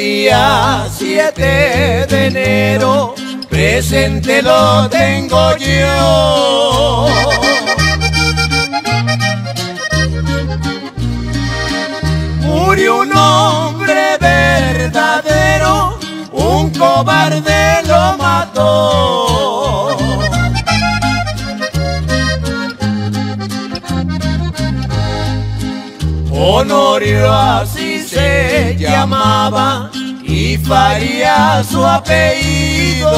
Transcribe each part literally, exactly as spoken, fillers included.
día siete de enero presente lo tengo yo. Murió un hombre verdadero, un cobarde lo mató. Honorio así se llamaba y Faría su apellido.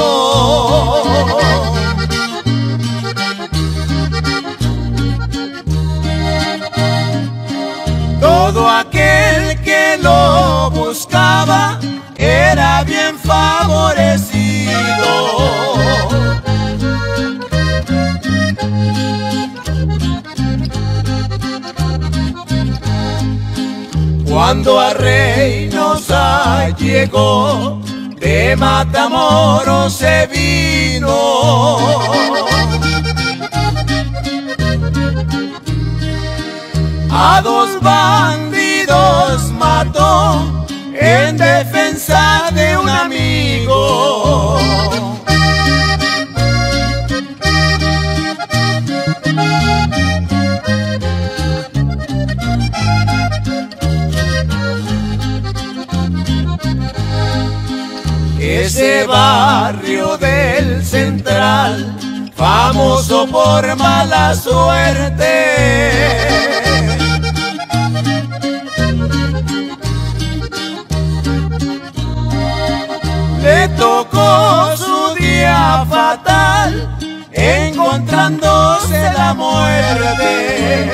Todo aquel que lo buscaba era bien favorecido. Cuando a Reynosa llegó, de Matamoros se vino. A dos bandidos mató en defensa de un amigo. Ese barrio del Central, famoso por mala suerte, le tocó su día fatal, encontrándose la muerte.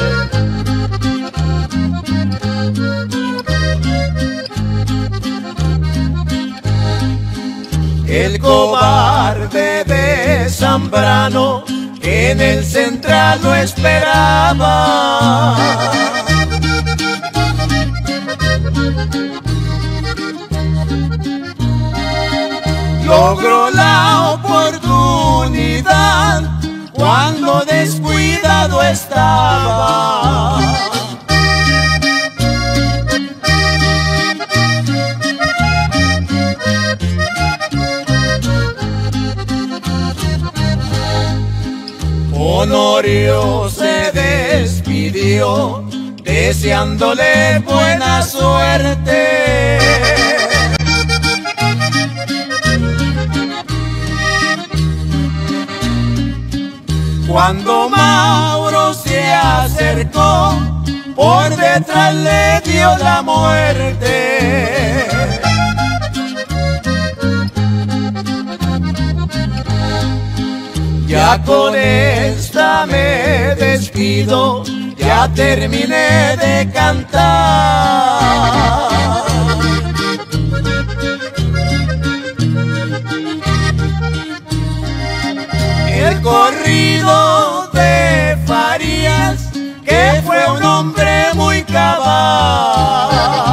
El cobarde de Zambrano en el Central lo esperaba. Logró la oportunidad cuando descuidado estaba. Honorio se despidió deseándole buena suerte. Cuando Mauro se acercó, por detrás le dio la muerte. Ya con esta me despido, ya terminé de cantar. El corrido de Farías, que fue un hombre muy cabal.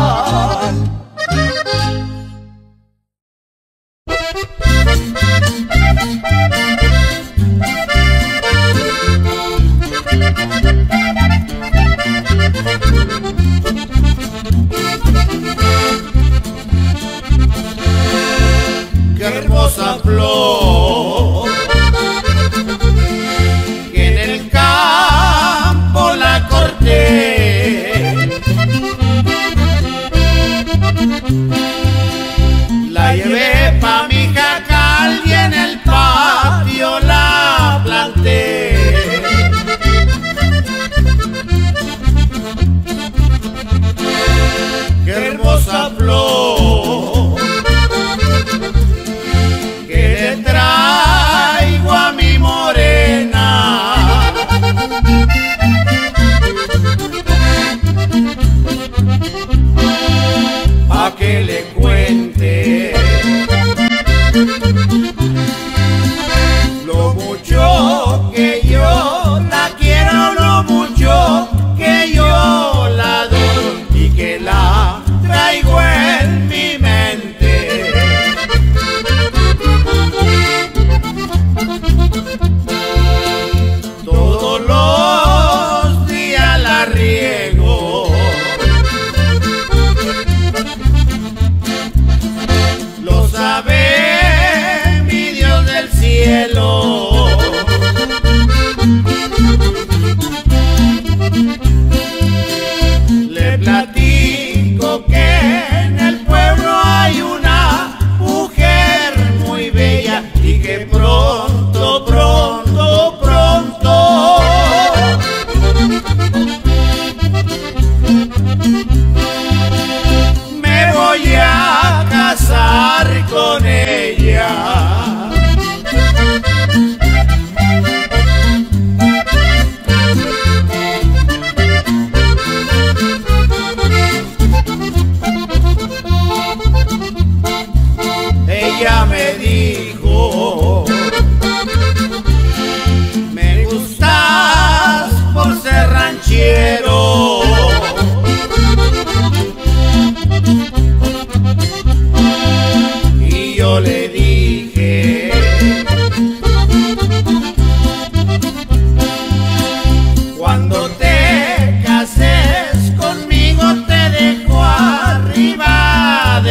Qué hermosa flor, que en el campo la corté, la llevé pa' mi jacal y en el patio la planté. Qué hermosa flor, que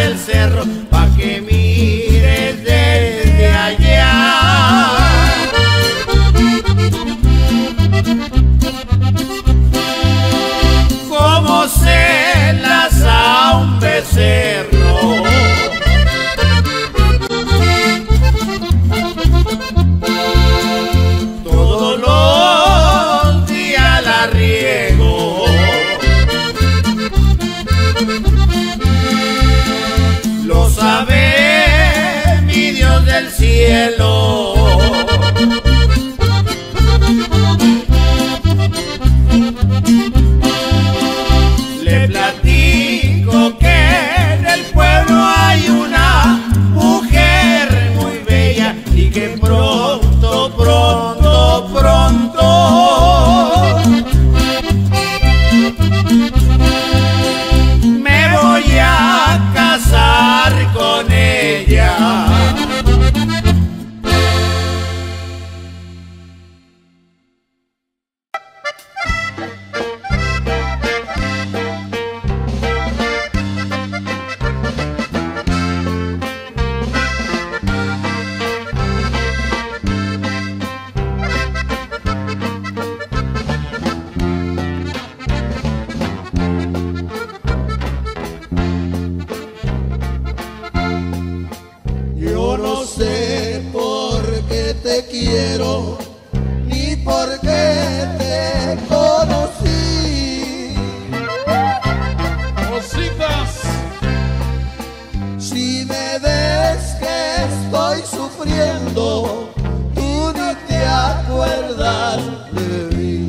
del cerro pa' que mires desde allá. Como se enlaza un becerro, todos los días la riego. Lo sabe mi Dios del cielo. Le platico que en el pueblo hay una mujer muy bella y que pronto, pronto, pronto me voy a casar con ella. Yo no sé por qué te quiero, ni por qué te conocí. Cositas, Si me ves que estoy sufriendo, tú ni te acuerdas de mí.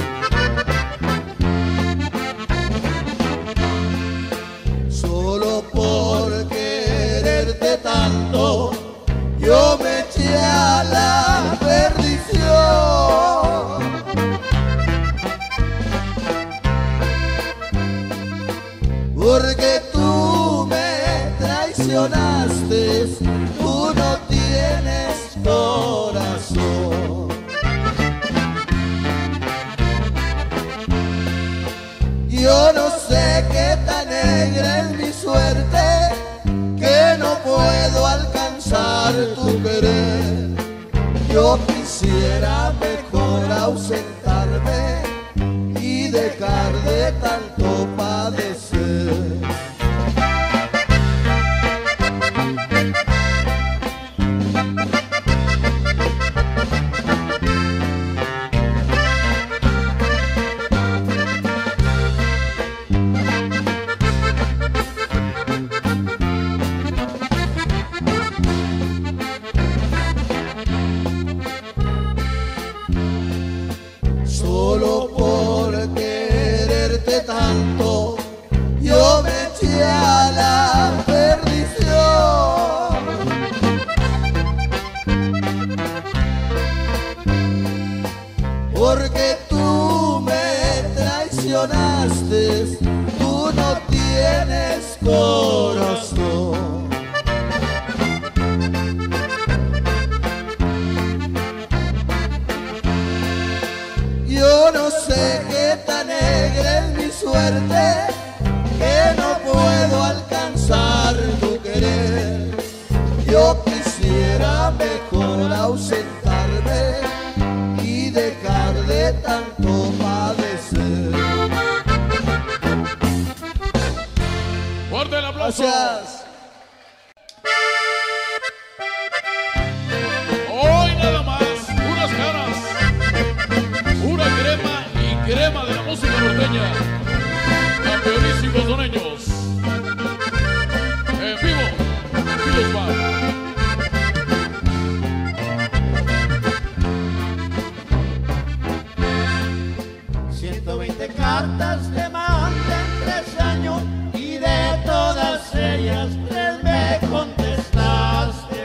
Solo por quererte tanto, yo me eché a la perdición. Porque tú me traicionaste, tú no tienes corazón. Yo no sé qué tan negra es mi suerte, que no puedo alcanzar tu querer. Yo quisiera mejor ausentarme y dejar de tanto padecer. Solo por quererte tanto, yo me eché a la perdición. Porque tú me traicionaste, tú no tienes corazón. Yo no sé qué tan negra es mi suerte, que no puedo alcanzar tu querer. Yo quisiera mejor ausentarme y dejar de tanto padecer. fuerte el aplauso. Gracias. Hoy nada más, unas caras, pura crema y crema de la música norteña. Campeonísimos doneños. En vivo, Filos Bar. ciento veinte cartas te mandé en tres años y de todas ellas tres me contestaste.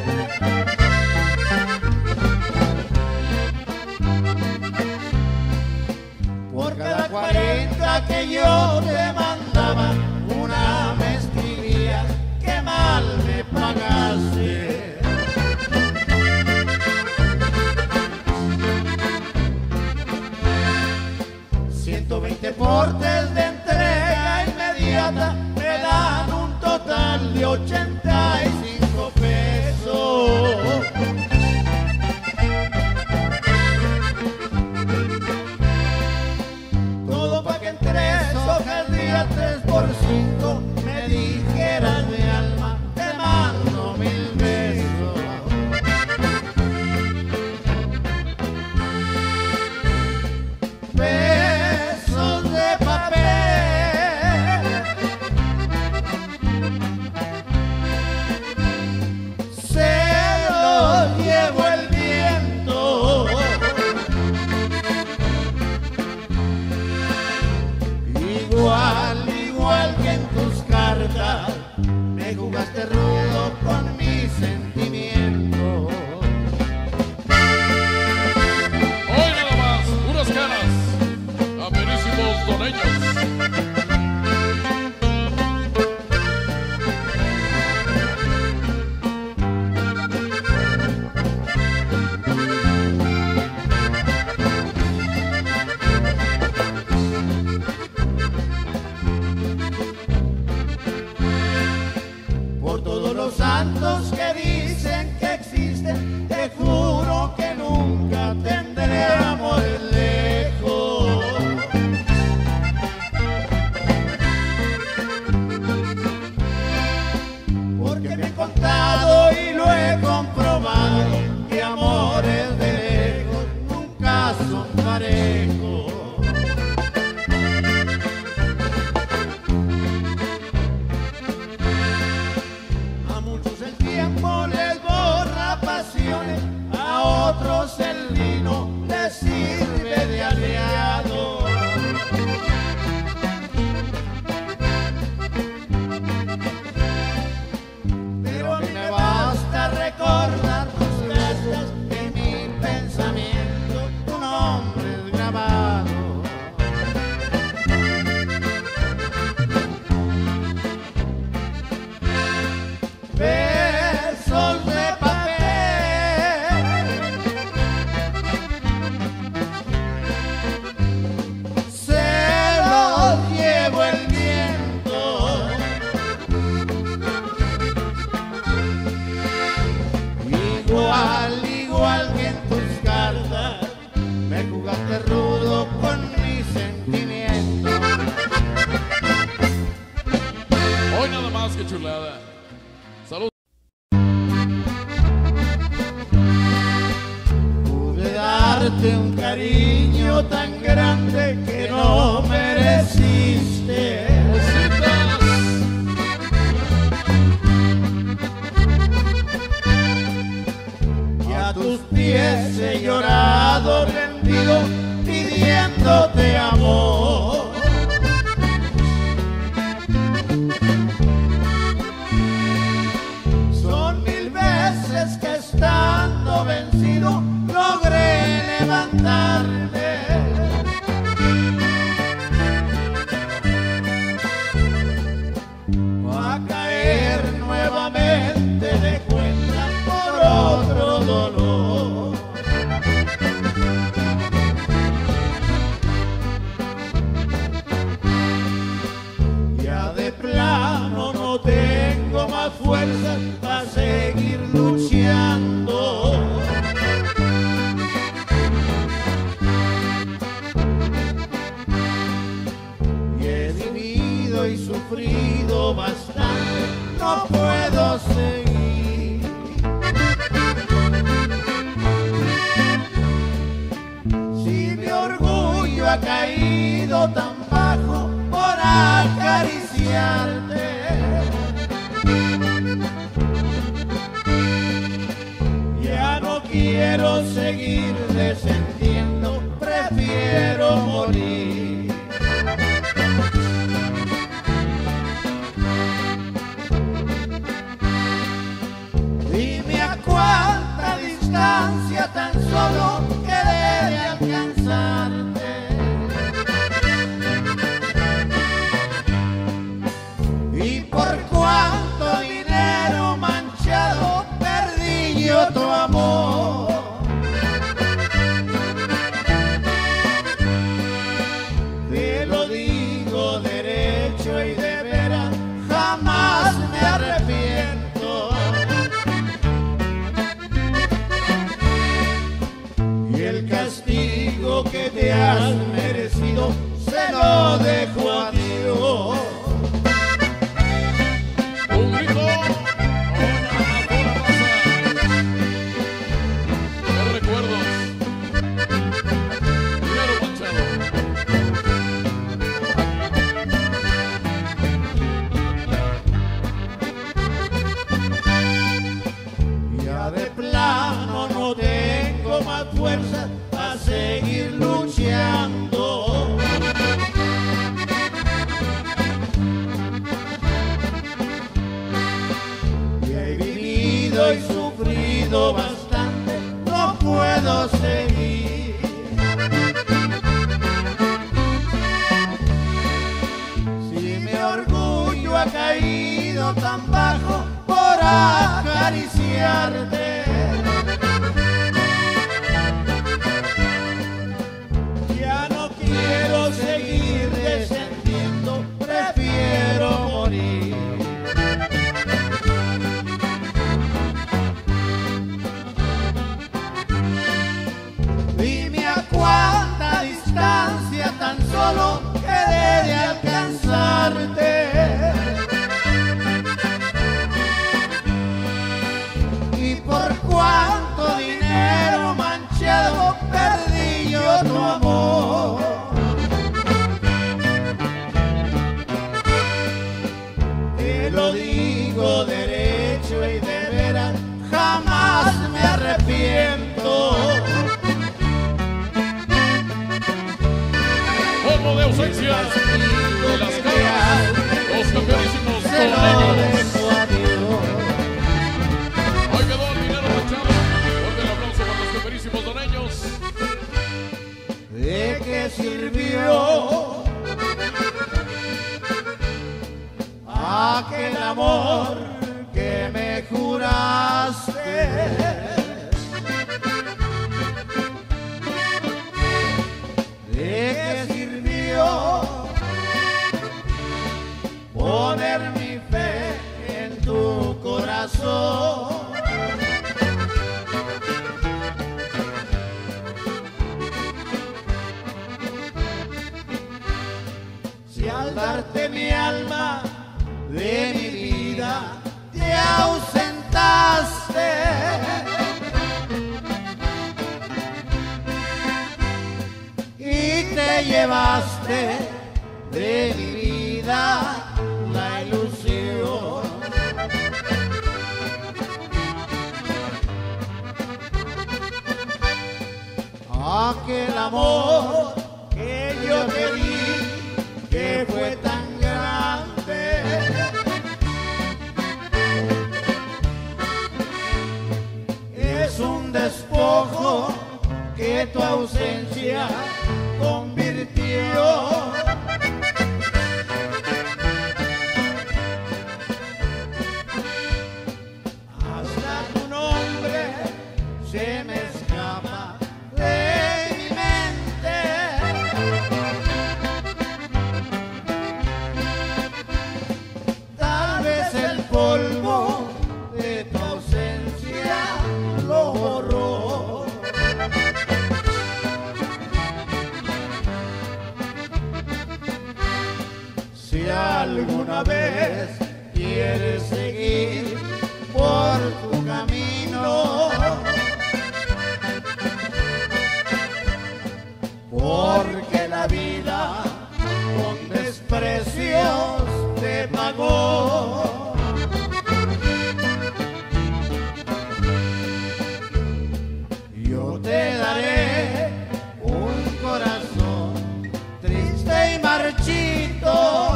Por cada cuarenta que yo te mandaba, una me escribías que mal me pagaste. ciento veinte portes de entrega inmediata me dan un total total de ochenta y cinco pesos. Todo pa' que en tres hojas día tres por cinco me dijeras mi alma, te mando mil besos. Besos de papel, se los llevo el viento. Igual, igual que en tus cartas, me jugaste rudo con mis sentimientos. Hoy nada más, puras caras, campeonísimos doneños. Por todos los santos que dicen que existen, te juro que nunca tendré amores lejos. Porque me he contado y lo he comprobado, que amores de lejos nunca son parejos. A muchos el tiempo les borra pasiones, a otros el vino les sirve de aliado. Pero a mí me basta recordar tus gestos, en mi pensamiento tu nombre es grabado. Besos de papel, se los llevo el viento. Igual, igual que en tus cartas, me jugaste rudo con mis sentimientos. Hoy nada más, que chulada. Salud. Pude darte un cariño tan grande que no mereciste. Y a tus pies he llorado rendido pidiéndote amor. Son mil veces que estando vencido logré levantarme. Va a caer nuevamente de cuenta por otro dolor. Ya de plano no tengo más fuerzas para seguir luchando. Y he vivido y sufrido bastante, no puedo seguir. Si mi orgullo ha caído tan bajo por acariciarte, ya no quiero seguir descendiendo, prefiero morir. Dime a cuánta distancia tan solo quedé de alcanzarte. Y por cuánto dinero manchado perdí yo tu amor. Te lo digo derecho y de veras, jamás me arrepiento. sufrido y sufrido bastante, no puedo seguir. Si mi orgullo ha caído tan bajo por acariciarte, ya no quiero seguir descendiendo, prefiero morir. Dime a cuánta distancia tan solo quedé de alcanzarte, y por cuánto dinero manchado perdí yo tu amor. Te lo digo derecho y de veras, jamás me arrepiento. Polvo de ausencia de las caras, los campeonísimos doneños. Hoy quedó el dinero manchado. Fuerte el aplauso para los campeonísimos doneños. ¿De qué sirvió aquel amor que me juraste? ¿De qué sirvió poner mi fe en tu corazón? Si al darte mi alma de mi vida te ausentaste, y te llevaste de mi vida la ilusión. Aquel amor que yo te di, que fue tan grande, es un despojo que tu ausencia convirtió. Hasta tu nombre se me escapa de mi mente. Tal vez el polvo de tu ausencia lo borró. Si alguna vez quieres seguir por tu camino, porque la vida con desprecios te pagó, yo te daré un corazón triste y marchito,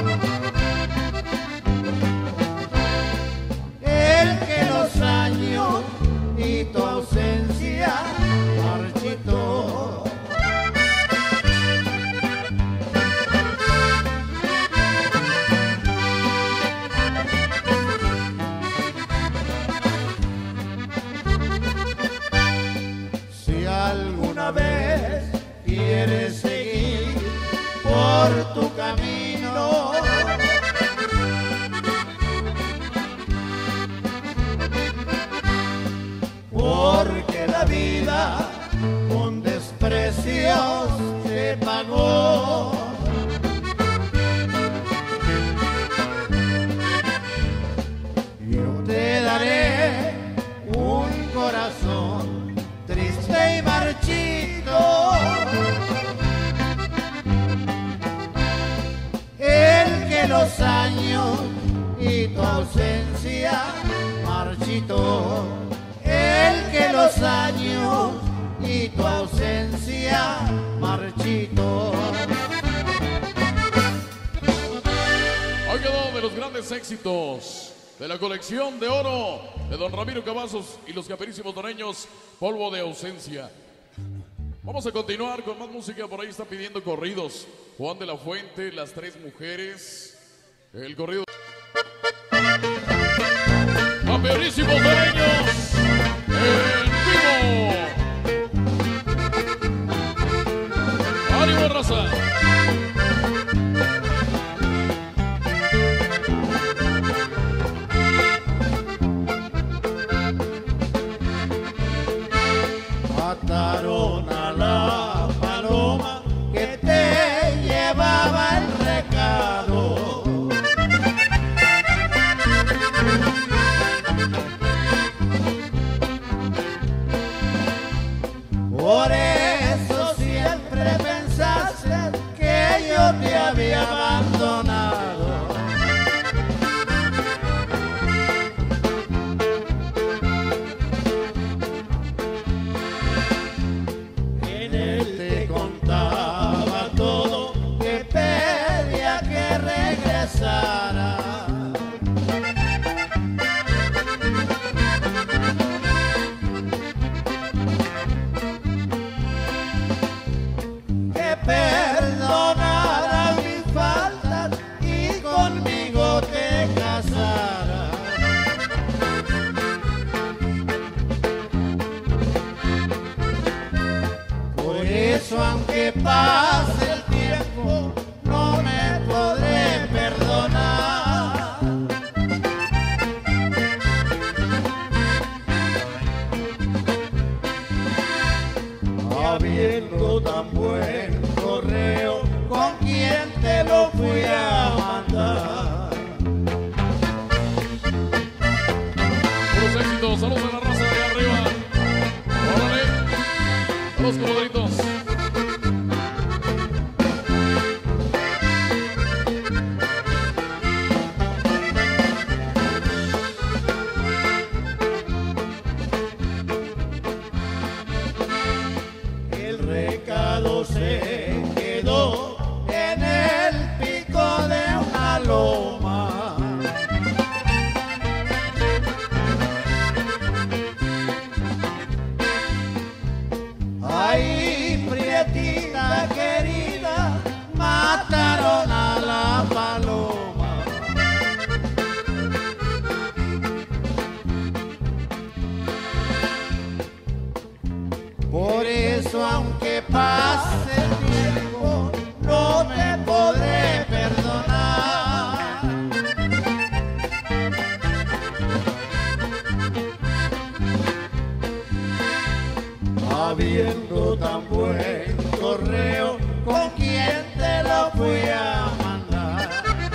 el que los años y tu ausencia marchitó. Si alguna vez quieres seguir por tu camino, porque la vida con desprecios te pagó, yo te daré un corazón triste y marchito, el que los años y tu ausencia marchitó, el que los años y tu ausencia marchitó. Hoy quedó de los grandes éxitos de la colección de oro de don Ramiro Cavazos y los Caperísimos Doneños, Polvo de Ausencia. Vamos a continuar con más música. Por ahí está pidiendo corridos Juan de la Fuente, Las Tres Mujeres, el corrido Caperísimos Doneños en vivo. ¡Ánimo, raza! Mataron a la paloma que te llevaba el recado. Por eso siempre pensaste que yo te había abandonado. En él te contaba todo, que pedía que regresara. Que perdonara mis faltas y conmigo te casara. Por eso, aunque pase el tiempo, no me podré perdonar. Habiendo tan buen correo, ¿con quién te lo fui a mandar? Puros éxitos, saludos a la raza de arriba. Órale, a los comodritos. El recado se quedó en el pico de una loma. Ay, prietita querida, mataron a la paloma. Por eso, aunque pase el tiempo, no te podré perdonar. Habiendo tan buen correo, ¿con quién te lo fui a mandar?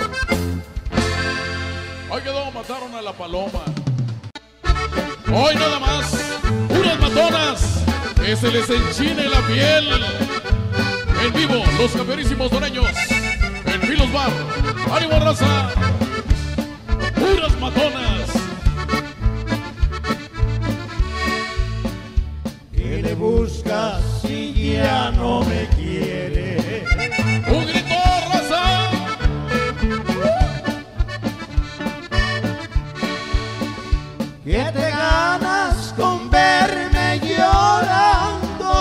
Ahí quedó, mataron a la paloma. Hoy nada más, unas matonas que se les enchine la piel. En vivo, los Caperísimos Doneños en Filos Bar. ¡Ánimo, raza! Puras matonas. ¿Qué le buscas si ya no me quiere? ¡Un grito, raza! ¿Qué te ganas con verme llorando?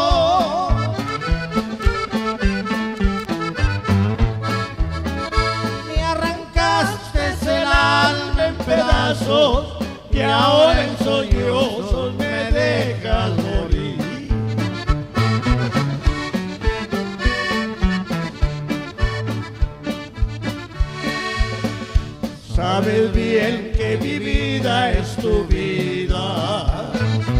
Me arrancaste el alma en pedazos y ahora en sollozos me dejas morir. Sabes bien que mi vida es tu vida,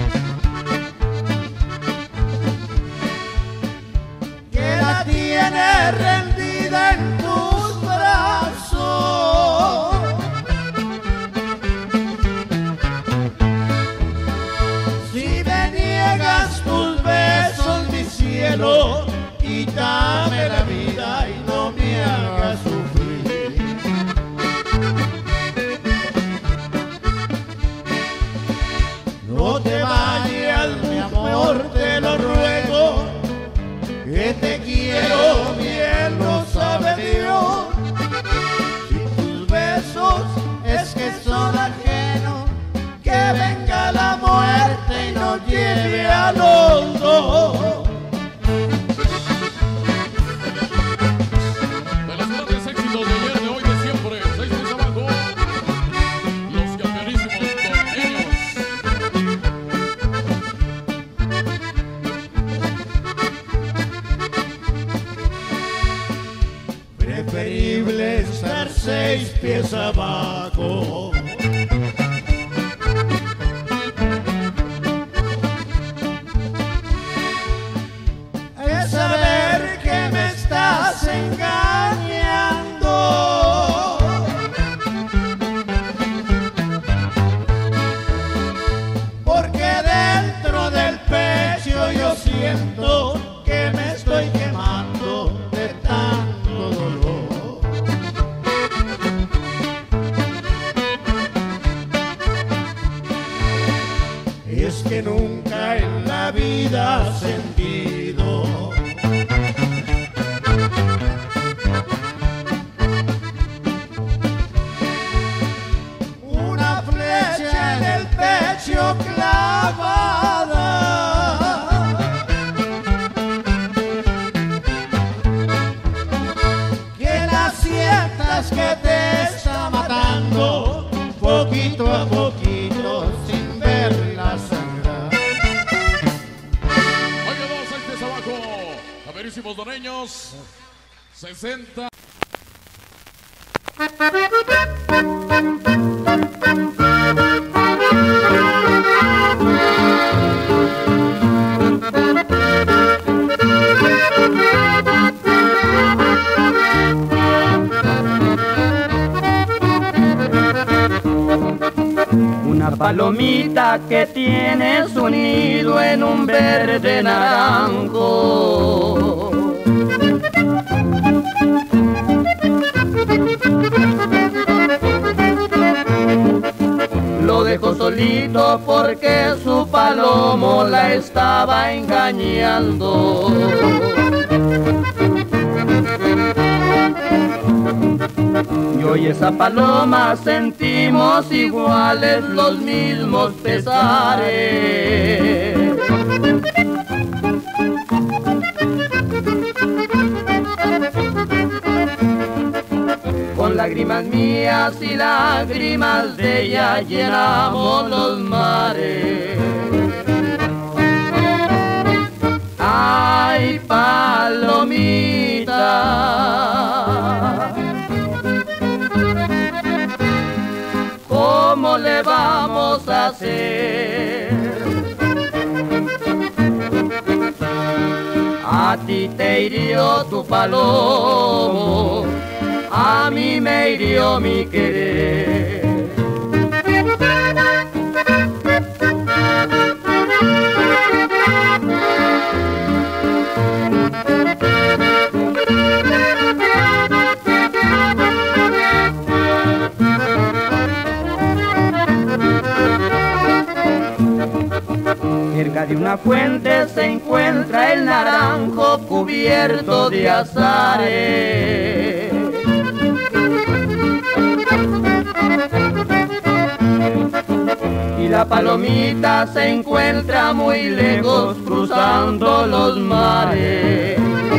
que la tienes rendida en tus brazos. Si me niegas tus besos, mi cielo, quítame la vida y no me hagas sufrir. No te vayas, mi amor, te lo ruego, que te quiero, bien lo sabe Dios. Si tus besos es que son pies abajo. Es saber que me estás engañando, porque dentro del pecho yo siento que me estoy quemando de tanto dolor. Es que nunca en la vida has sentido una flecha en el pecho clavada, que la sientas que te está matando poquito a poquito sin verla sangrar. Oye, dos, seis pies abajo. Caberísimos doneños. sesenta. Una palomita que tiene su nido en un verde naranjo. Lo dejó solito porque su palomo la estaba engañando. Yo y esa paloma sentimos iguales los mismos pesares. Con lágrimas mías y lágrimas de ella llenamos los mares. Ay, palomita, ¿cómo le vamos a hacer? A ti te hirió tu palomo, a mí me hirió mi querer. Cerca de una fuente se encuentra el naranjo cubierto de azares. Y la palomita se encuentra muy lejos cruzando los mares.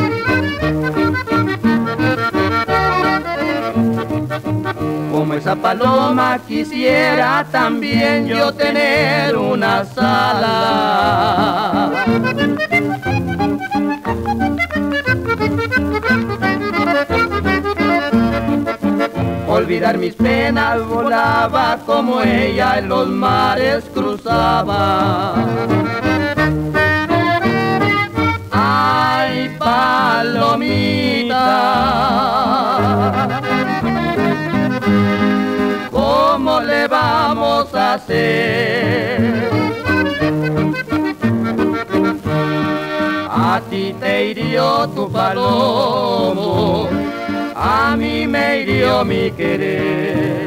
Como esa paloma quisiera también yo tener una sala. Olvidar mis penas, volaba como ella en los mares cruzaba. Ay, palomita, ¿cómo le vamos a hacer? A ti te hirió tu palomo, a mí me hirió mi querer.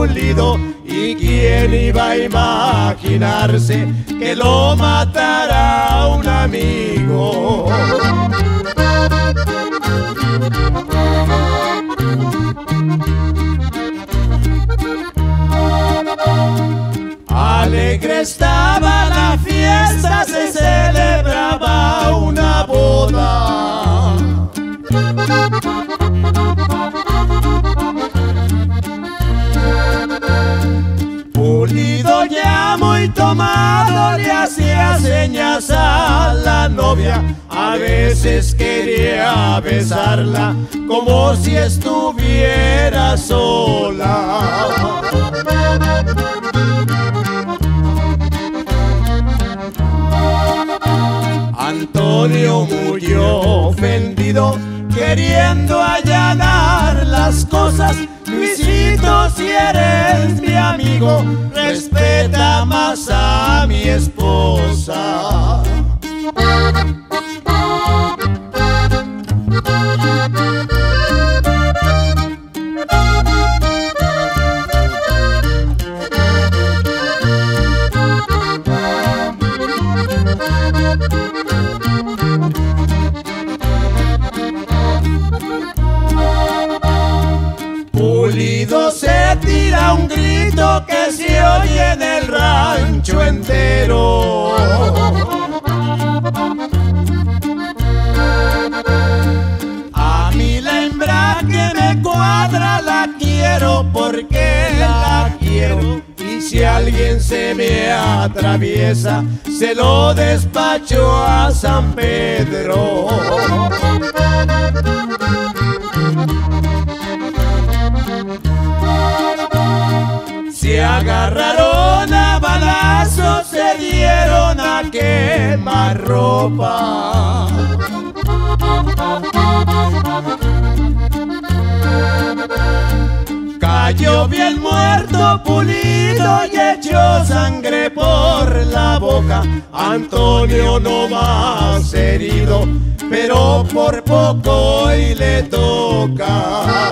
Pulido. ¿Y quién iba a imaginarse que lo matara un amigo? Alegre estaba la fiesta, se celebraba una boda. Pulido ya muy tomado le hacía señas a la novia. A veces quería besarla como si estuviera sola. Antonio murió ofendido, queriendo allanar las cosas. Luisito, si eres mi amigo, respeta más a mi esposa. Pulido se tira un grito que se oye en el rancho entero. A mí la hembra que me cuadra la quiero porque la quiero. Y si alguien se me atraviesa, se lo despacho a San Pedro. Se agarraron a balazos, se dieron a quemar ropa. Cayó bien muerto Pulido y echó sangre por la boca. Antonio no más herido, pero por poco hoy le toca.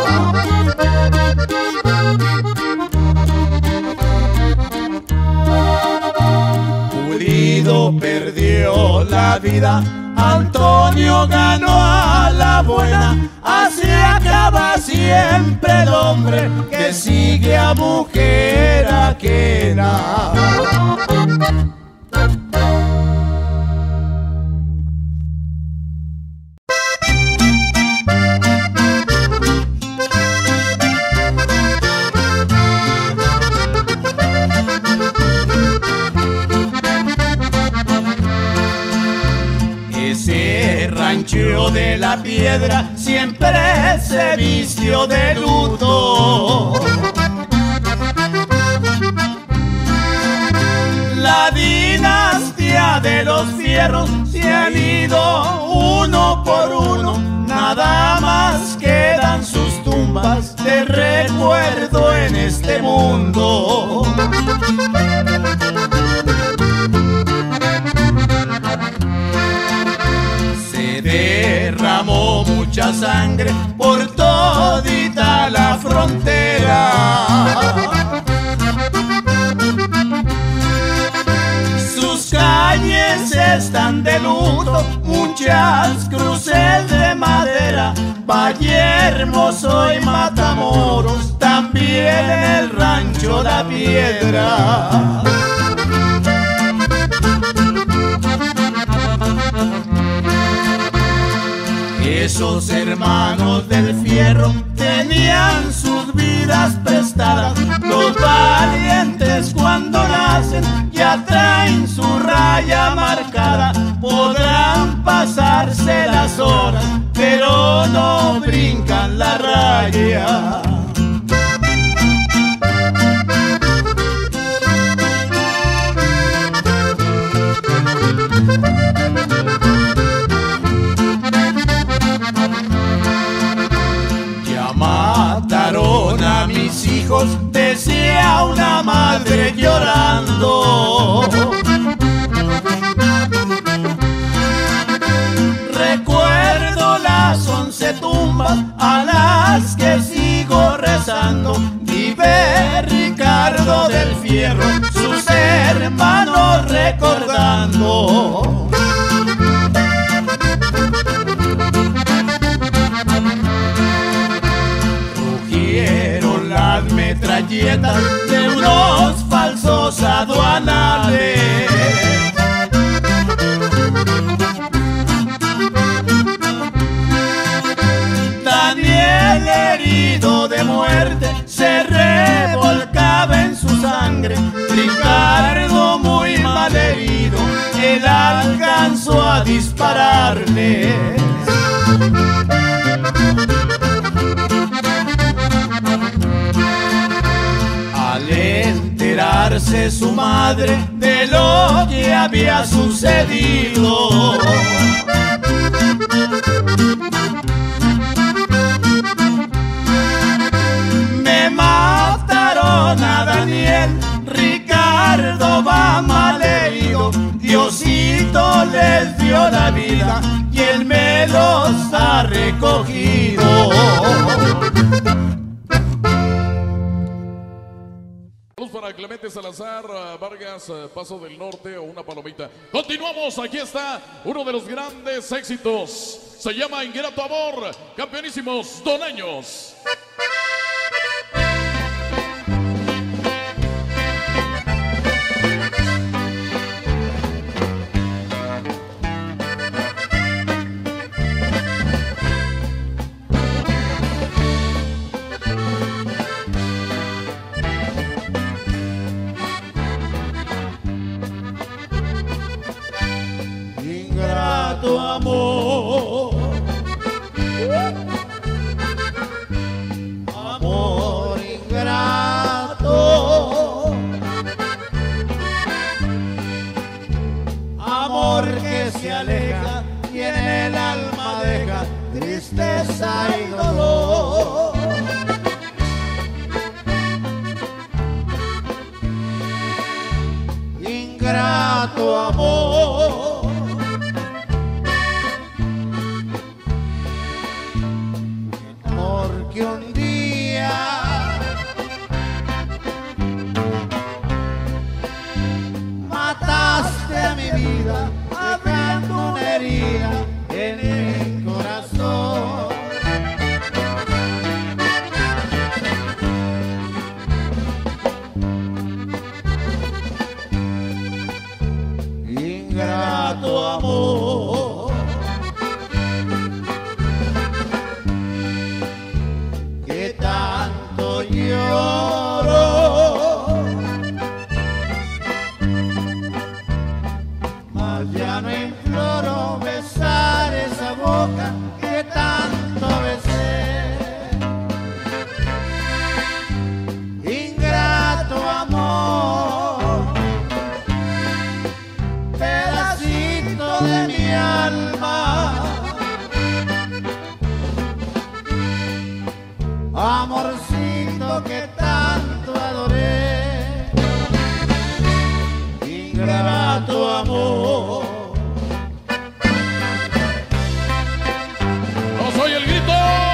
Pulido perdió la vida, Antonio ganó a la buena. Así acaba siempre el hombre que sigue a mujer ajena. Ese rancho de la piedra siempre se vistió de luto. La dinastía de los Fierros se han ido uno por uno. Nada más quedan sus tumbas de recuerdo en este mundo. Derramó mucha sangre por todita la frontera. Sus calles están de luto, muchas cruces de madera. Valle Hermoso y Matamoros, también en el rancho La Piedra. Esos hermanos del Fierro tenían sus vidas prestadas. Los valientes cuando nacen ya traen su raya marcada. Podrán pasarse las horas, pero no brincan la raya. Mataron a mis hijos, decía una madre llorando. Recuerdo las once tumbas a las que sigo rezando. Vive metralletas de unos falsos aduanales. Daniel, herido de muerte, se revolcaba en su sangre. Ricardo, muy mal herido, él alcanzó a dispararle. Al enterarse su madre de lo que había sucedido, me mataron a Daniel, Ricardo va mal herido, Diosito les dio la vida y él me los ha recogido. Para Clemente Salazar Vargas, Paso del Norte o una palomita. Continuamos, aquí está uno de los grandes éxitos. Se llama Ingrato Amor, campeonísimos doneños. Ingrato amor, amor ingrato, amor que se aleja y en el alma deja tristeza y dolor. Ingrato amor, porque un día mataste a mi vida, dejando una herida en mi corazón. Ingrato amor, que tanto lloro, mas ya no imploro besar esa boca que tanto besé. Ingrato amor, pedacito de mi alma, amorcito que tanto adoré. Ingrato amor, ¡No soy el grito!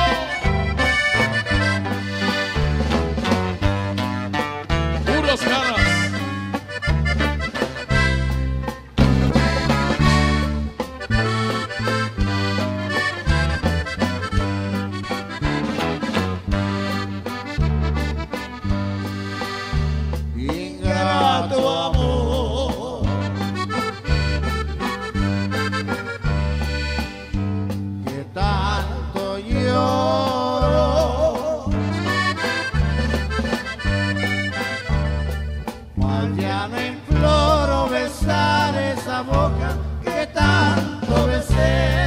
Puras ganas. ingrato amor, que tanto lloro, mas ya no imploro besar esa boca que tanto besé.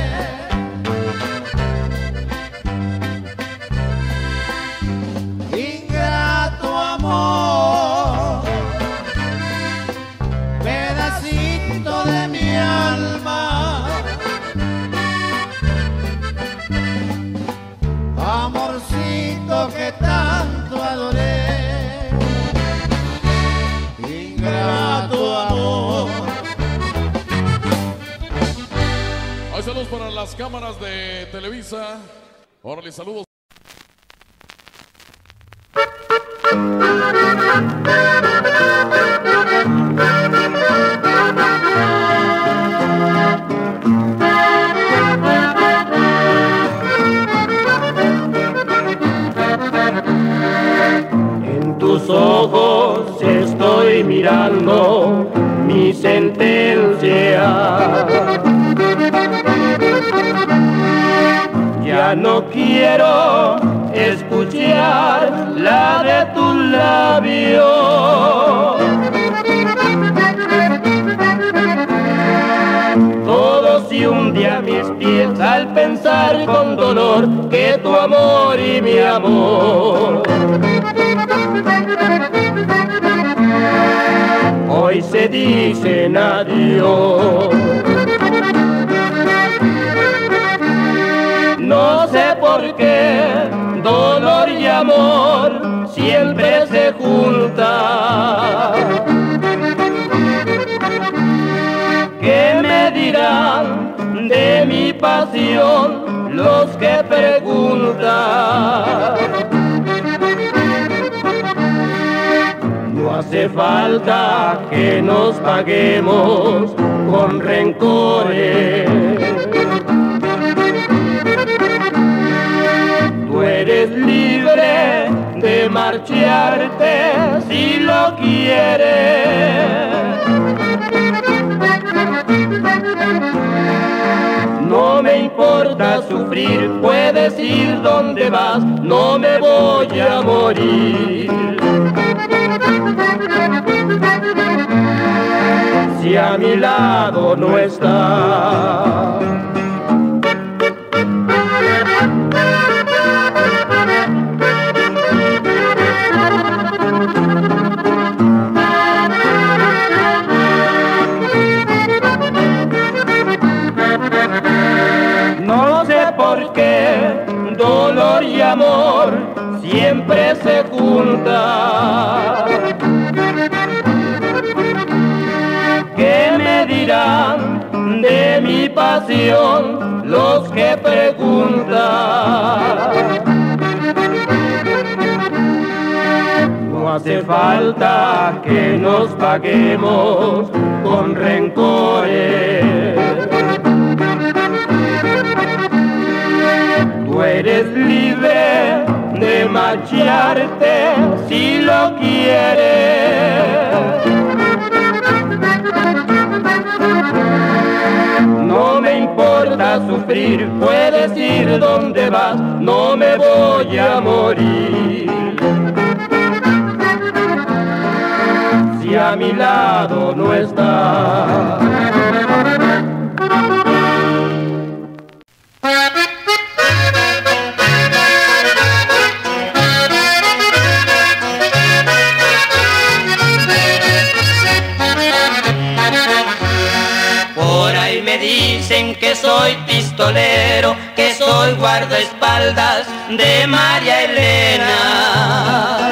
Ingrato amor, pedacito de mi alma, amorcito que tanto adoré. Ingrato amor. Hay saludos para las cámaras de Televisa. Órale, saludos. En tu tus ojos estoy mirando mi sentencia. Ya no quiero escuchar la de tus labios. Todo se hunde a mis pies al pensar con dolor que tu amor y mi amor hoy se dicen adiós. No sé por qué dolor y amor siempre se juntan. ¿Qué me dirán de mi pasión los que preguntan? No hace falta que nos paguemos con rencores. Tú eres libre de marcharte si lo quieres. No me importa sufrir, puedes ir donde vas, no me voy a morir. Si a mi lado no estás. No sé por qué dolor y amor siempre se juntan. ¿Qué me dirán de mi pasión los que preguntan? No hace falta que nos paguemos con rencores. Tú eres libre de marcharte si lo quieres. No me importa sufrir, puedes ir donde vas, no me voy a morir. Si a mi lado no estás. Dicen que soy pistolero, que soy guardaespaldas de María Elena.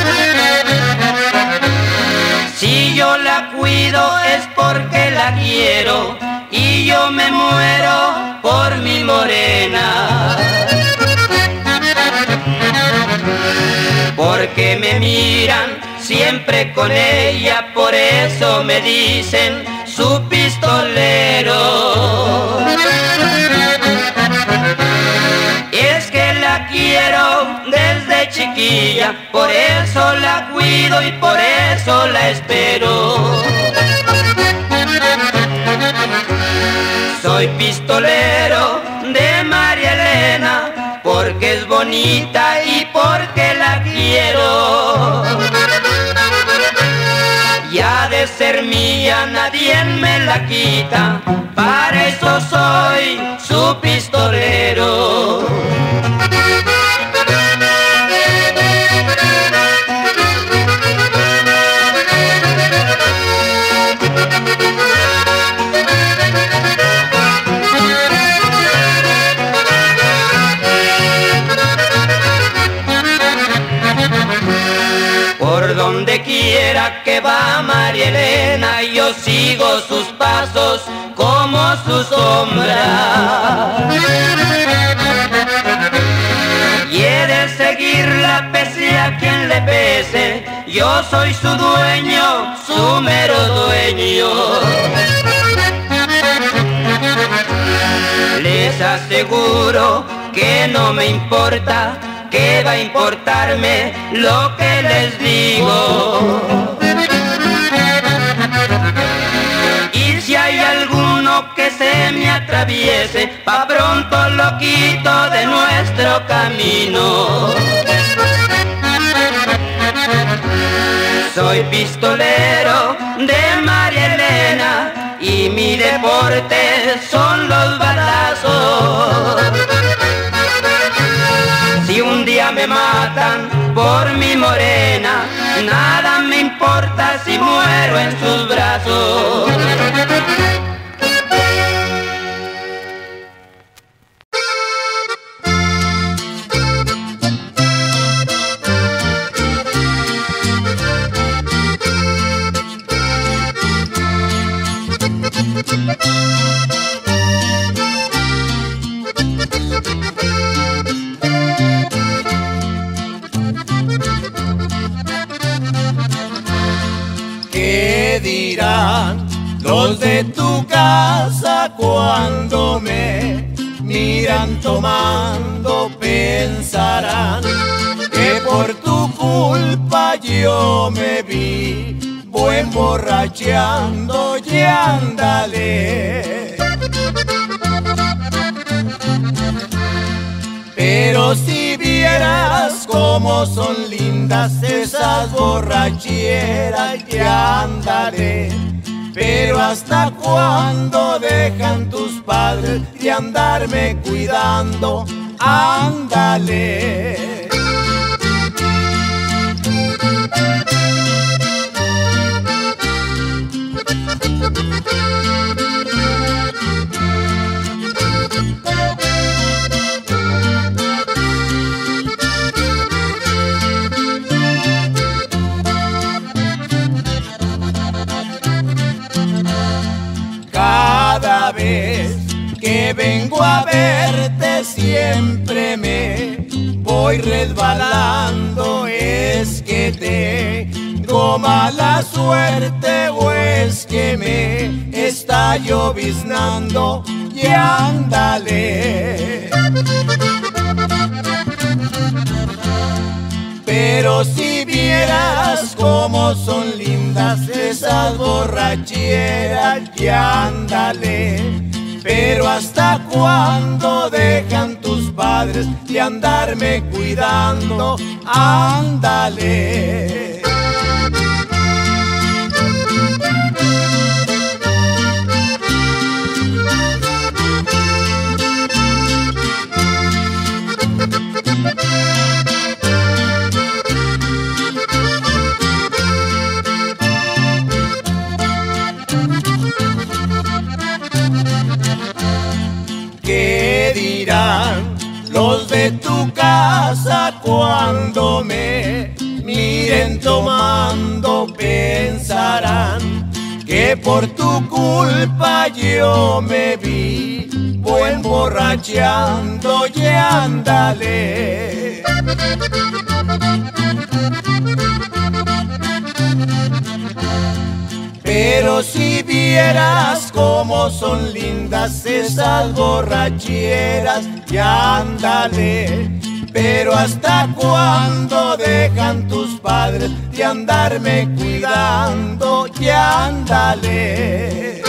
Si yo la cuido es porque la quiero y yo me muero por mi morena. Porque me miran siempre con ella, por eso me dicen su pistolero. Es que la quiero desde chiquilla, por eso la cuido y por eso la espero. Soy pistolero de María Elena, porque es bonita y porque la quiero. Ya de ser mía nadie me la quita, para eso soy su pistolero. Por donde quiera que va María Elena, yo sigo sus pasos como su sombra. Y he de seguirla pese a quien le pese, yo soy su dueño, su mero dueño. Les aseguro que no me importa, que va a importarme lo que les digo. atraviese, pa' pronto lo quito de nuestro camino. Soy pistolero de María Elena y mi deporte son los balazos. Si un día me matan por mi morena, nada me importa si muero en sus brazos. ¿Qué dirán los de tu casa cuando me miran tomando? Pensarán que por tu culpa yo me vi buen borracheando y ándale. Pero si vieras cómo son lindas esas borracheras, y ándale. Pero hasta cuándo dejan tus padres de andarme cuidando, ándale. Cada vez que vengo a verte siempre me voy resbalando. Es que tengo mala suerte o es que me está lloviznando y ándale. Pero si vieras cómo son lindas esas borracheras, y ándale. Pero hasta cuándo dejan tus padres de andarme cuidando, ándale. ¿Qué dirán los de tu casa cuando me miren tomando? Pensarán que por tu culpa yo me vi buen borracheando y ándale. Pero si vieras cómo son lindas esas borracheras, y ándale. Pero hasta cuándo dejan tus padres de andarme cuidando, y ándale.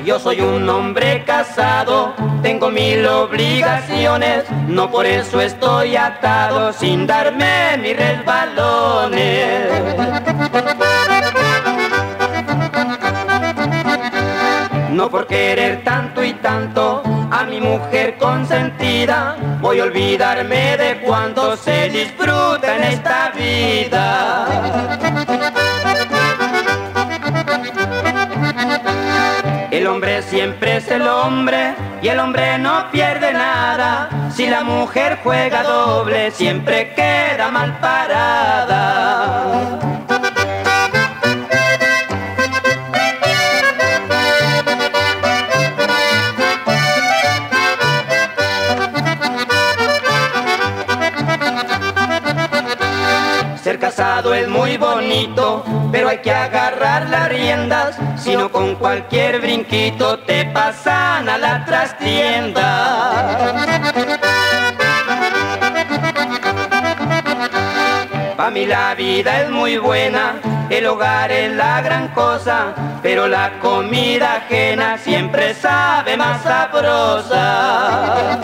Yo soy un hombre casado, tengo mil obligaciones, no por eso estoy atado sin darme mis resbalones. No por querer tanto y tanto a mi mujer consentida, voy a olvidarme de cuánto se disfruta en esta vida. El hombre siempre es el hombre y el hombre no pierde nada. Si la mujer juega doble, siempre queda mal parada. Ser casado es muy bonito, pero hay que agarrar las riendas, si no con cualquier brinquito te pasan a la trastienda. Pa' mí la vida es muy buena, el hogar es la gran cosa, pero la comida ajena siempre sabe más sabrosa.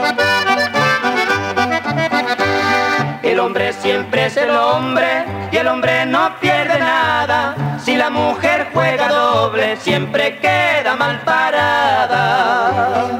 El hombre siempre es el hombre y el hombre no pierde nada. Si la mujer juega doble, siempre queda mal parada.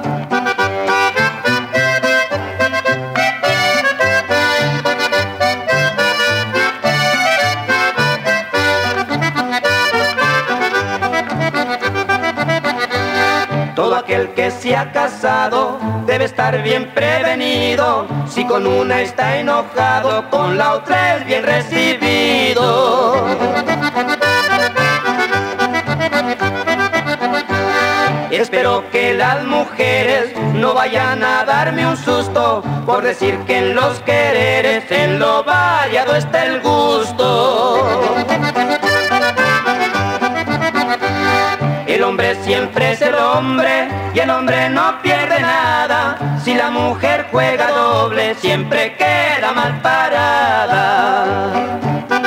Todo aquel que se ha casado debe estar bien prevenido. Si con una está enojado, con la otra es bien recibido. Espero que las mujeres no vayan a darme un susto por decir que en los quereres, en lo variado está el gusto. El hombre siempre es el hombre y el hombre no pierde nada. Si la mujer juega doble, siempre queda mal parada.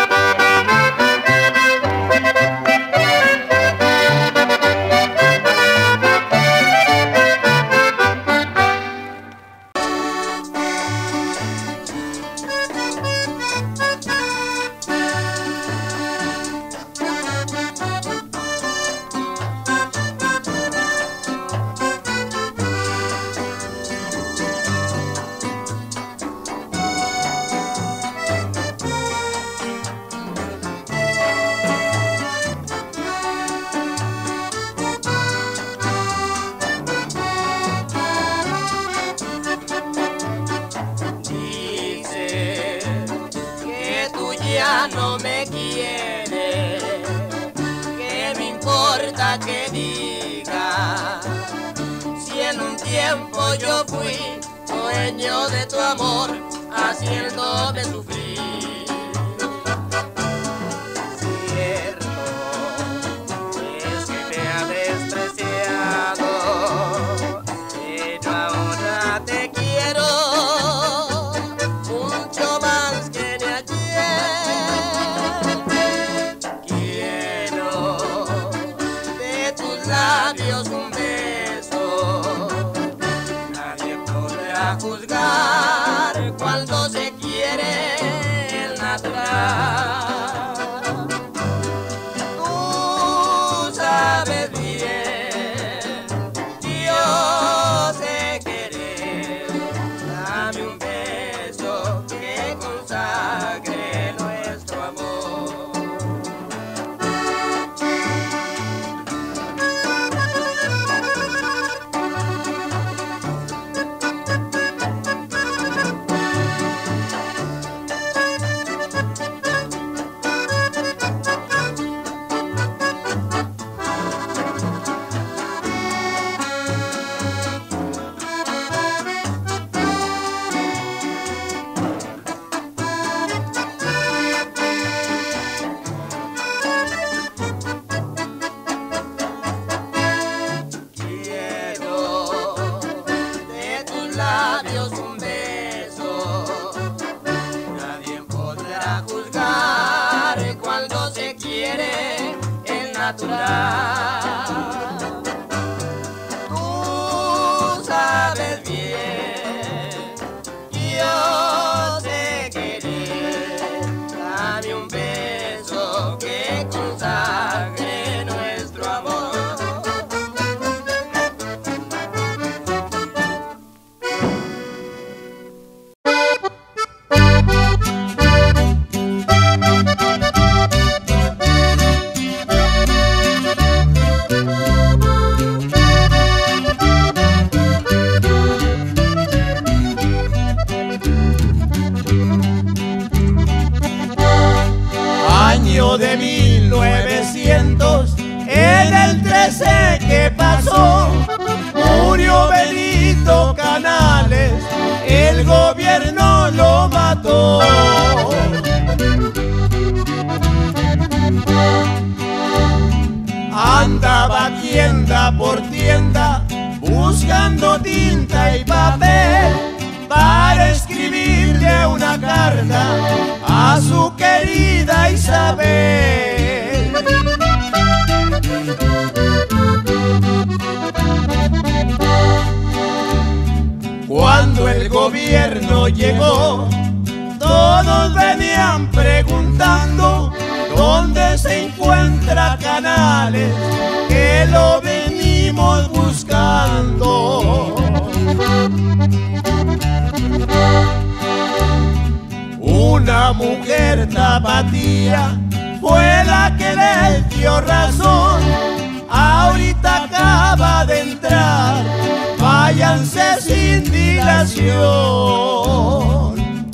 No me quiere, ¿qué me importa que diga? Si en un tiempo yo fui dueño de tu amor, haciéndome sufrir. Cierto es que me ha despreciado, pero ahora te quiero mucho más que de ayer. Labios un beso, nadie podrá juzgar cuando se quiere el natural. Tú sabes bien, yo sé querer, dame un beso que consagre nuestro amor. Labios un beso, nadie podrá juzgar cuando se quiere el natural. ochocientos, en el trece que pasó, murió Benito Canales, el gobierno lo mató. Andaba tienda por tienda buscando tinta y papel para escribirle una carta a su querida Isabel. Cuando el gobierno llegó, todos venían preguntando dónde se encuentra Canales, que lo venimos buscando. Una mujer tapatía fue la que le dio razón. Ahorita acaba de entrar, váyanse sin dilación.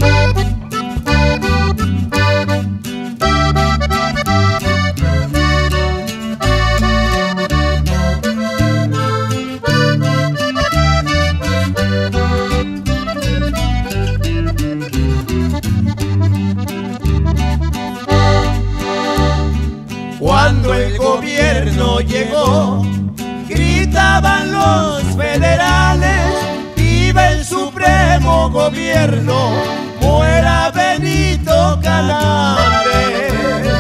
Cuando el gobierno llegó, gritaban los federales: ¡viva el supremo gobierno! ¡Muera Benito Canales!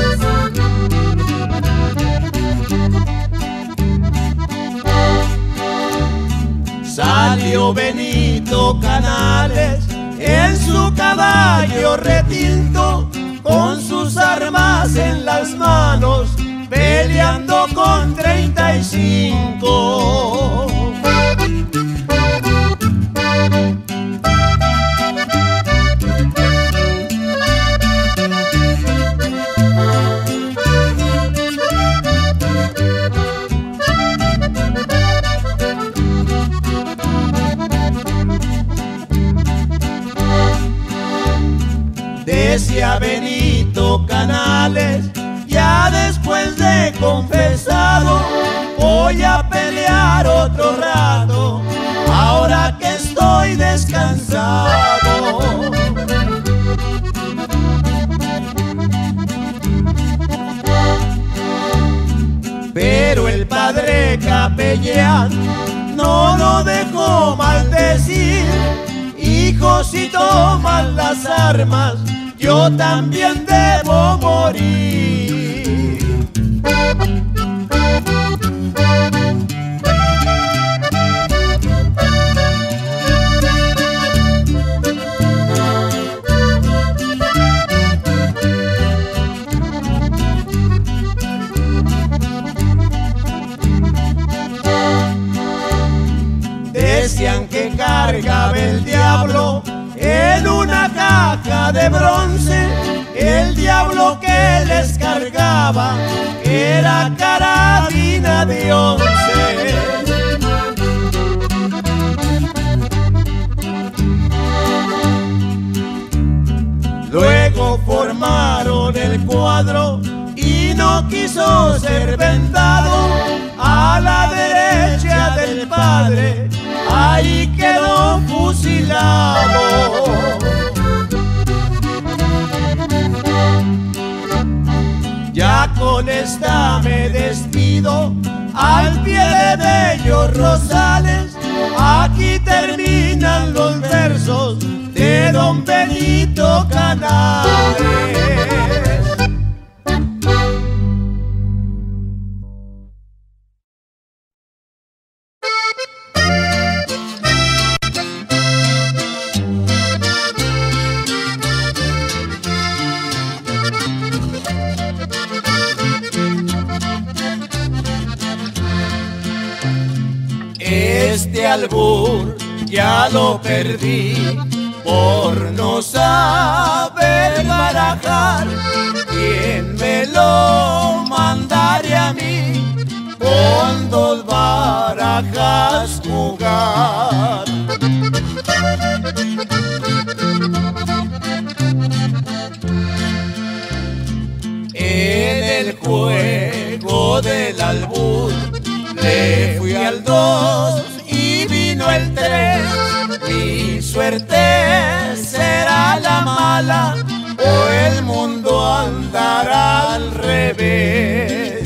Salió Benito Canales en su caballo retinto, con sus armas en las manos, peleando con treinta y cinco. Decía Benito Canales, ya después de confesado, voy a pelear otro rato, ahora que estoy descansado. Pero el padre capellán no lo dejó maldecir: hijo, si toman las armas, yo también debo morir. Decían que cargaba el diablo en una caja de bronce. El diablo que les cargaba era carabina de once. Luego formaron el cuadro y no quiso ser vendado. A la derecha del padre, ahí quedó fusilado. Ya con esta me despido, al pie de bellos rosales. Aquí terminan los versos de don Benito Canales. Este albur ya lo perdí por no saber barajar. ¿Quién me lo mandaría a mí con dos barajas jugar? En el juego fue al dos y vino el tres. Mi suerte será la mala o el mundo andará al revés.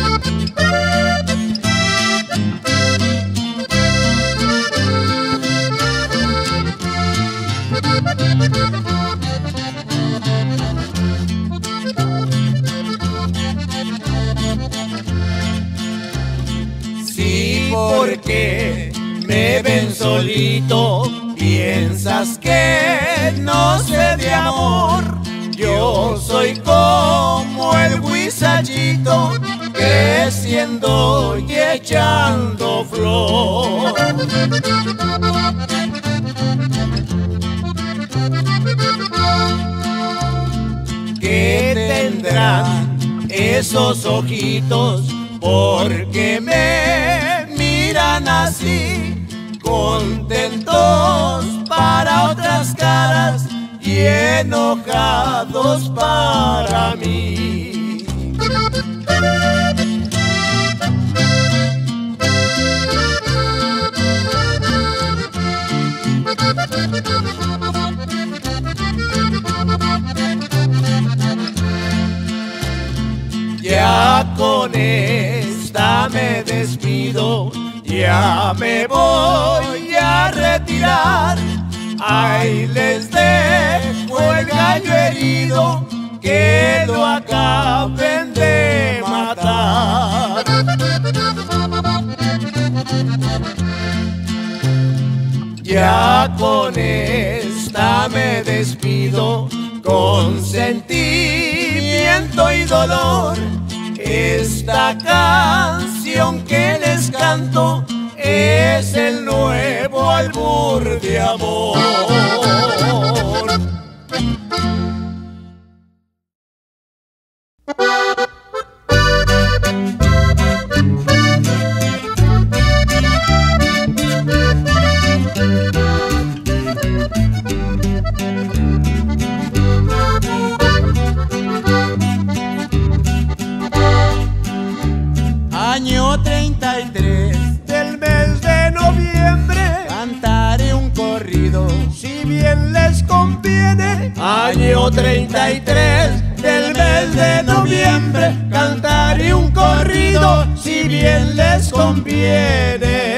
Sí, porque me ven solito, piensas que no sé de amor. Yo soy como el guisallito, creciendo y echando flor. ¿Qué tendrán esos ojitos? Porque me miran así, contentos para otras caras y enojados para mí. Ya con esta me despido, ya me voy a retirar. Ahí les dejo el gallo herido, que lo acaben de matar. Ya con esta me despido, con sentimiento y dolor. Esta canción que les canto es el nuevo albur de amor. Año treinta y tres del mes de noviembre, cantaré un corrido si bien les conviene. Año treinta y tres del mes de noviembre, cantaré un corrido si bien les conviene.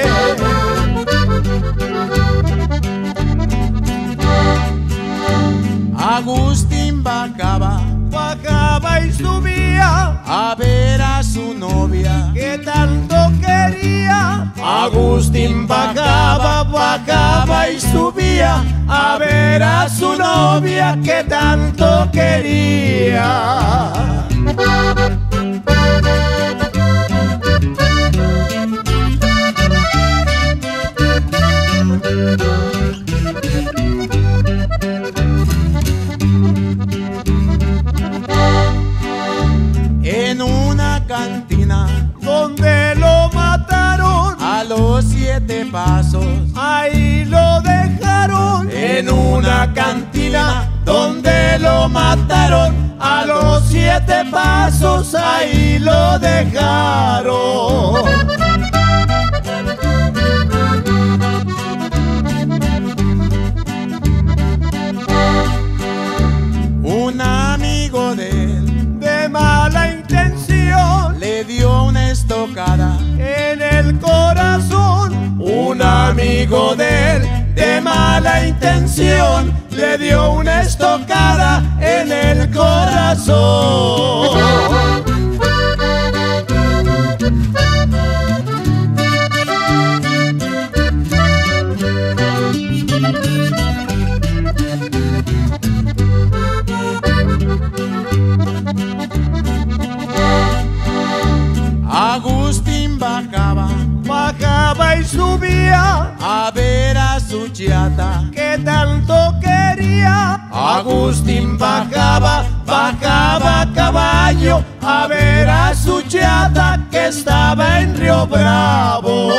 Agustín bajaba, bajaba y subía a ver a su novia que tanto quería. Agustín bajaba, bajaba y subía a ver a su novia que tanto quería. En una cantina donde lo mataron a los siete pasos, ahí lo dejaron. En una cantina donde lo mataron a los siete pasos, ahí lo dejaron. Un amigo de él, de mala intención, le dio una estocada en el corazón. Un amigo de él, de mala intención, le dio una estocada en el corazón. Agustín bajaba, bajaba y subía a ver a su chata que tanto quería. Agustín bajaba, bajaba a caballo a ver a su chata que estaba en Río Bravo.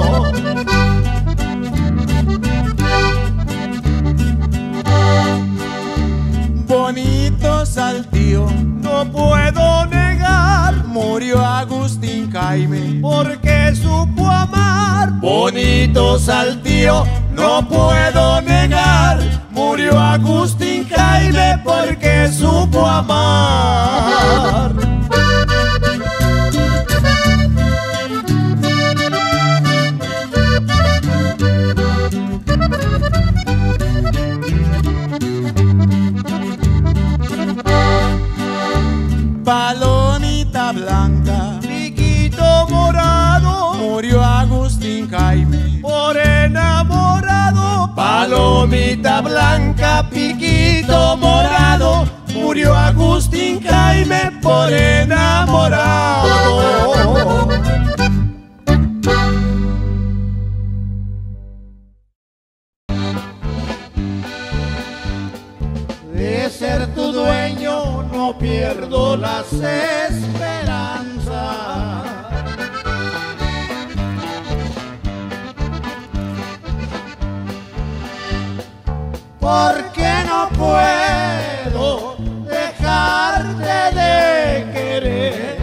Bonito Saltillo, no puedo negar, murió Agustín Jaime porque supo amar. bonito Saltillo, no puedo negar, murió Agustín Jaime porque supo amar. Palomita blanca, piquito morado, murió Agustín Jaime por enamorado. Palomita blanca, piquito morado, murió Agustín Jaime por enamorado. De ser tu dueño no pierdo las esperanzas. Porque no puedo dejarte de querer.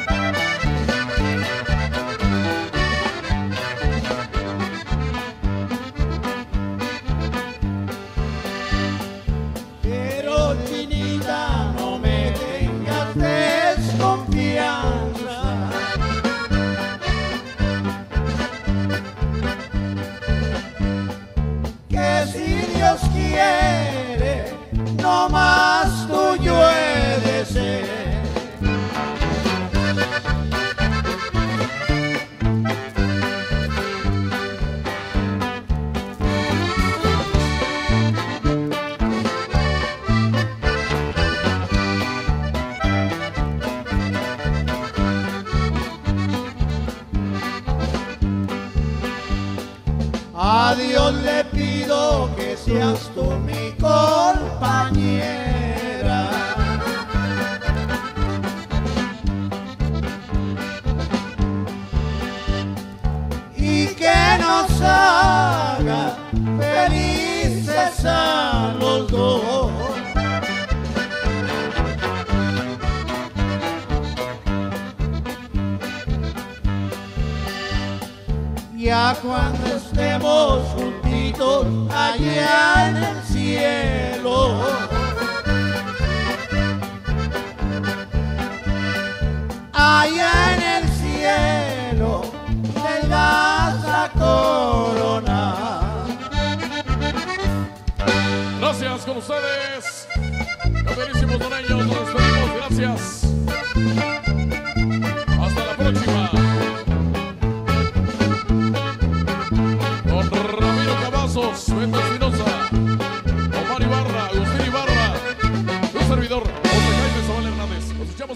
Pero chinita, no me tengas desconfianza. Que si Dios quiere, no más tuyo he de ser. A Dios le pido que seas tú mi compañera. Y que nos haga felices a los dos. Ya cuando estemos juntitos allá en el cielo, allá en el cielo me das la corona. Gracias con ustedes, caberísimos doneños, nos despedimos, gracias. Hasta la próxima. Beto Espinosa, Omar Ibarra, Agustín Ibarra, un servidor, José Jaime Zavala Hernández. Nos escuchamos.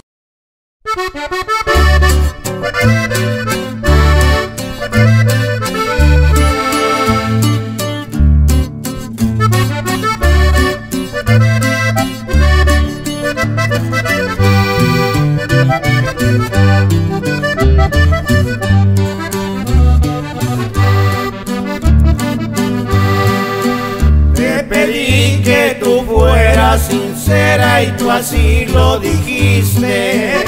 Pedí que tú fueras sincera y tú así lo dijiste.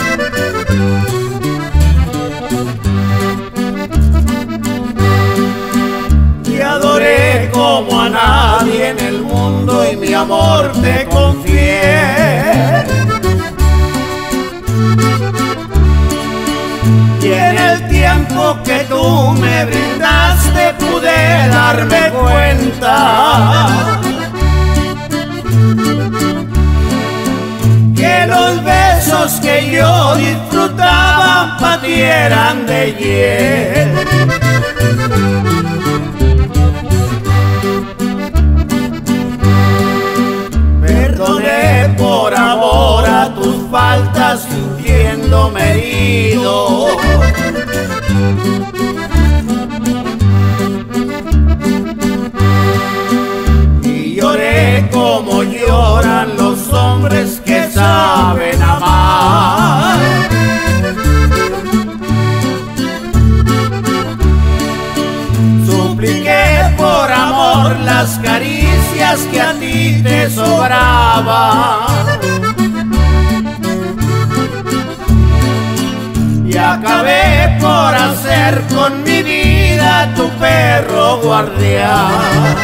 Te adoré como a nadie en el mundo y mi amor te confié. Y en el tiempo que tú me brindaste pude darme cuenta que los besos que yo disfrutaba pa' ti eran de hiel. Perdoné por amor a tus faltas sintiéndome herido. Y lloré como lloran los hombres que saben amar. Supliqué por amor las caricias que a ti te sobraban. Y acabé por hacer con mi vida vida tu perro guardián.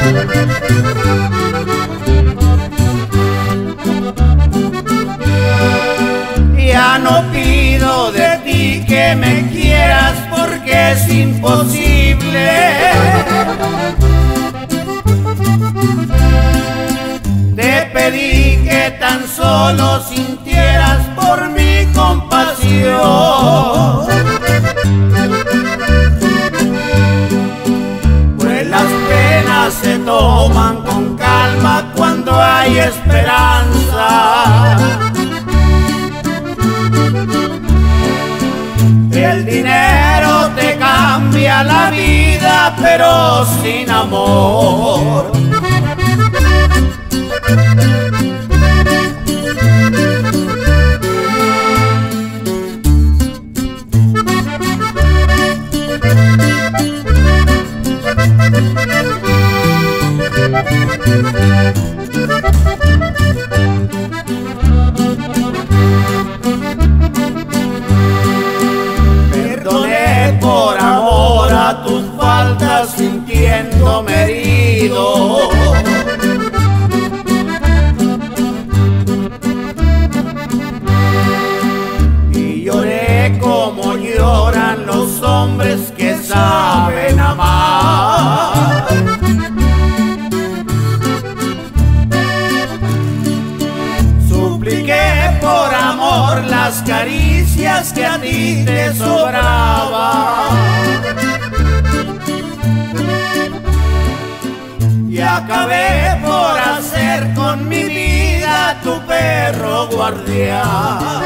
Ya no pido de ti que me quieras porque es imposible. Te pedí que tan solo sintieras por mi compasión, pues las penas se toman con calma cuando hay esperanza. El dinero te cambia la vida, pero sin amor. Perdoné por amor a tus faltas sintiéndome herido. Y lloré como lloran los hombres que saben amar. Supliqué por amor las caricias que a ti te sobraban, y acabé por hacer con mi vida tu perro guardián.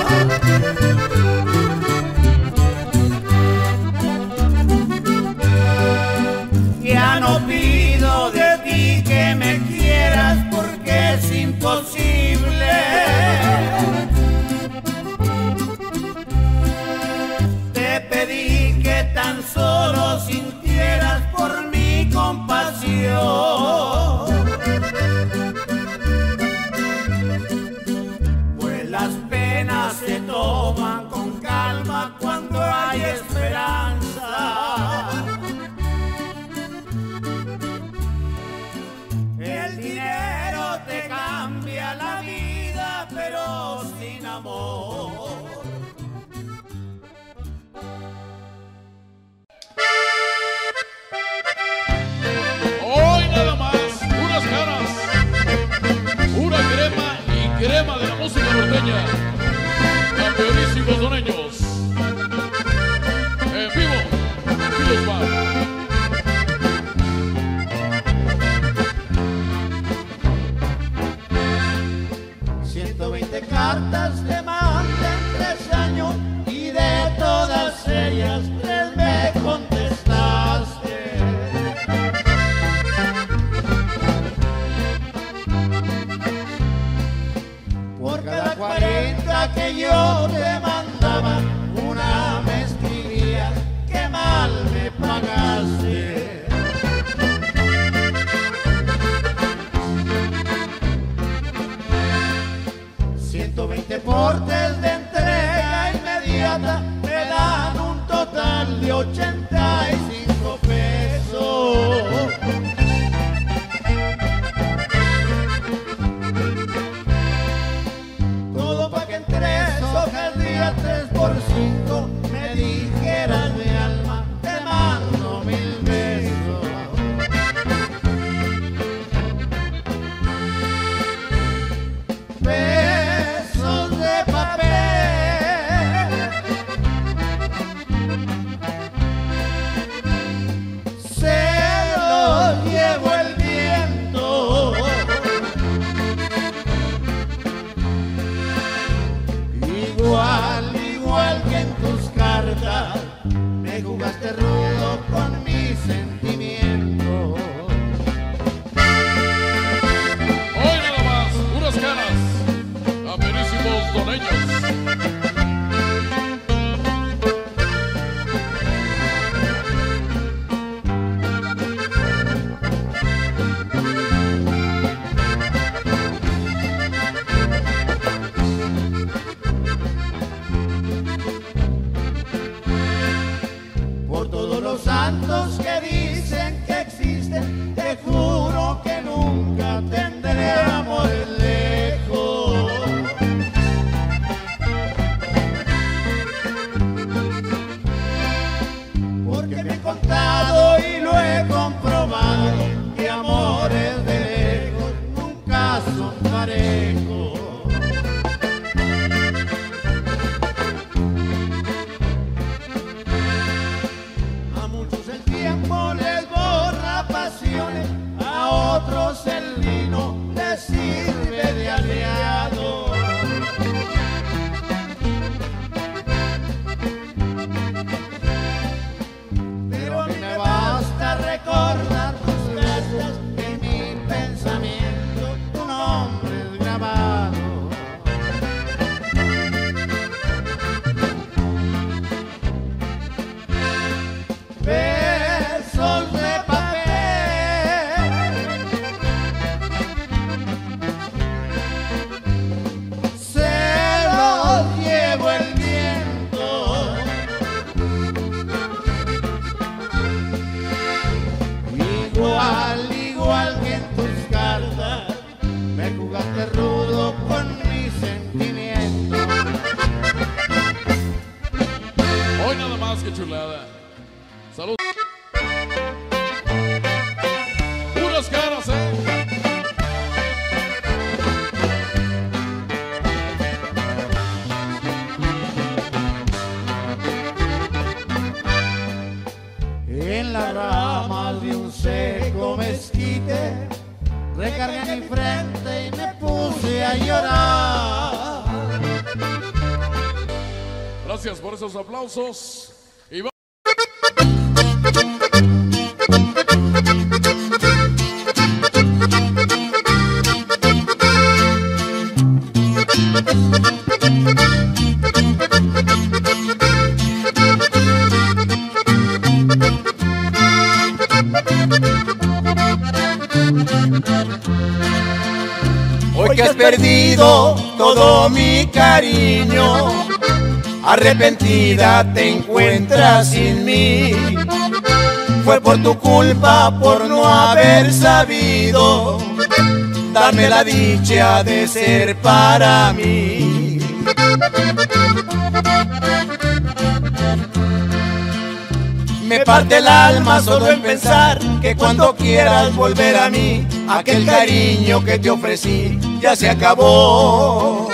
Ya no pido de ti que me quieras porque es imposible. Te pedí que tan solo sintieras por mi compasión, pues las penas se toman con calma cuando hay esperanza. El dinero te cambia la vida, pero sin amor. Hoy nada más, unas caras, pura crema y crema de la música norteña. Campeonísimos doneños. En vivo, aquí los va. ciento veinte cartas le mandé en tres años y de todas ellas tres me contestaste. Por cada cuarenta que yo te mandaba, que dicen que existen, te juro que nunca tendré amor lejos. Porque me he contado y lo he comprobado, que amores de lejos nunca son parejos. A muchos el tiempo les borra pasiones, a otros el vino les sirve de aliado. Pero a mí me basta recordar tus gestos, en mi pensamiento tu nombre es grabado. Besos de papel, se los llevo el viento. Igual, igual que en tus cartas, me jugaste rudo con mis sentimientos. Hoy nada más, que chulada. Salud. Puras caras, eh. En las ramas de un seco mezquite recargué mi frente y me puse a llorar. Gracias por esos aplausos. Y va- Hoy que has perdido todo mi cariño, arrepentida te encuentras sin mí. Fue por tu culpa, por no haber sabido darme la dicha de ser para mí. Me parte el alma solo en pensar que cuando quieras volver a mí, aquel cariño que te ofrecí ya se acabó.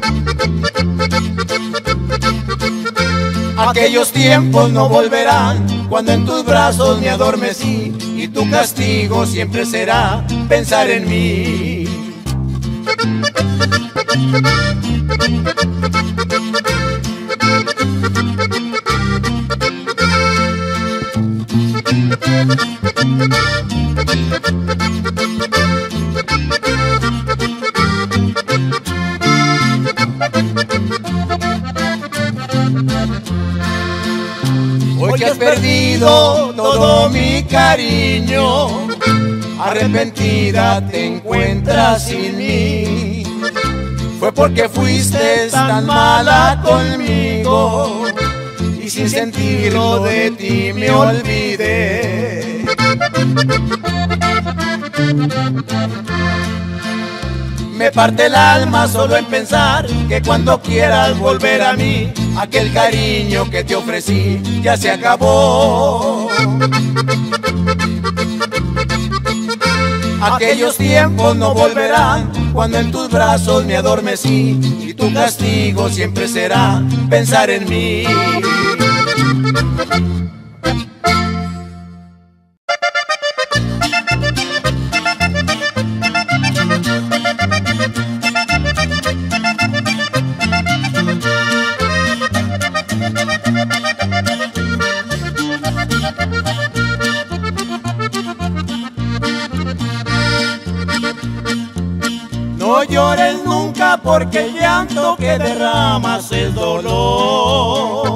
Aquellos tiempos no volverán cuando en tus brazos me adormecí, y tu castigo siempre será pensar en mí. Hoy que has perdido todo mi cariño, arrepentida te encuentras sin mí. Fue porque fuiste tan mala conmigo y sin sentirlo de ti me olvidé. Me parte el alma solo en pensar que cuando quieras volver a mí, aquel cariño que te ofrecí ya se acabó. Aquellos tiempos no volverán cuando en tus brazos me adormecí, y tu castigo siempre será pensar en mí. No llores nunca porque el llanto que derramas es dolor.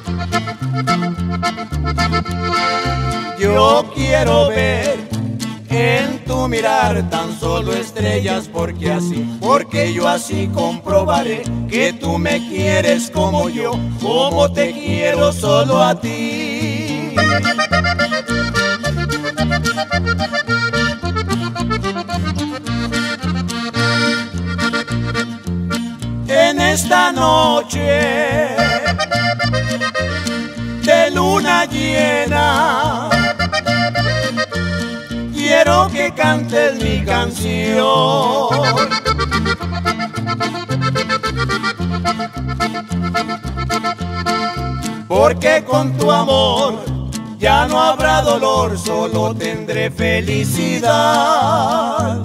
Yo quiero ver en tu mirar tan solo estrellas, porque así, porque yo así comprobaré que tú me quieres como yo, como te quiero solo a ti. En esta noche de luna llena, quiero que cantes mi canción, porque con tu amor ya no habrá dolor, solo tendré felicidad.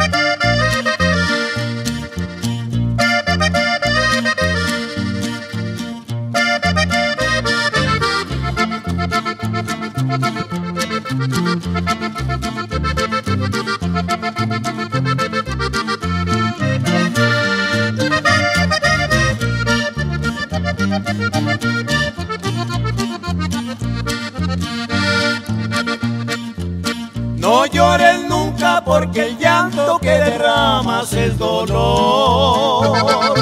No llores nunca, porque el llanto que derramas es dolor.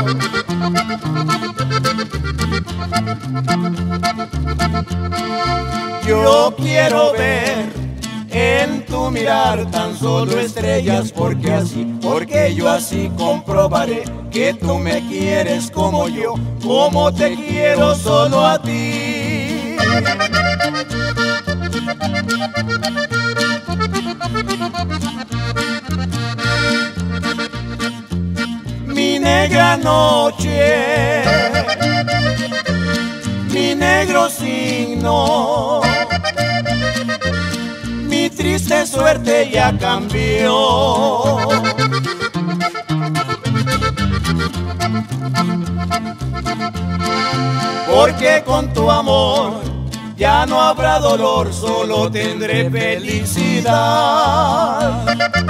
Yo quiero ver en tu mirar tan solo estrellas, porque así, porque yo así comprobaré que tú me quieres como yo, como te quiero solo a ti. Mi negra noche, mi negro signo, mi triste suerte ya cambió. Porque con tu amor ya no habrá dolor, solo tendré felicidad.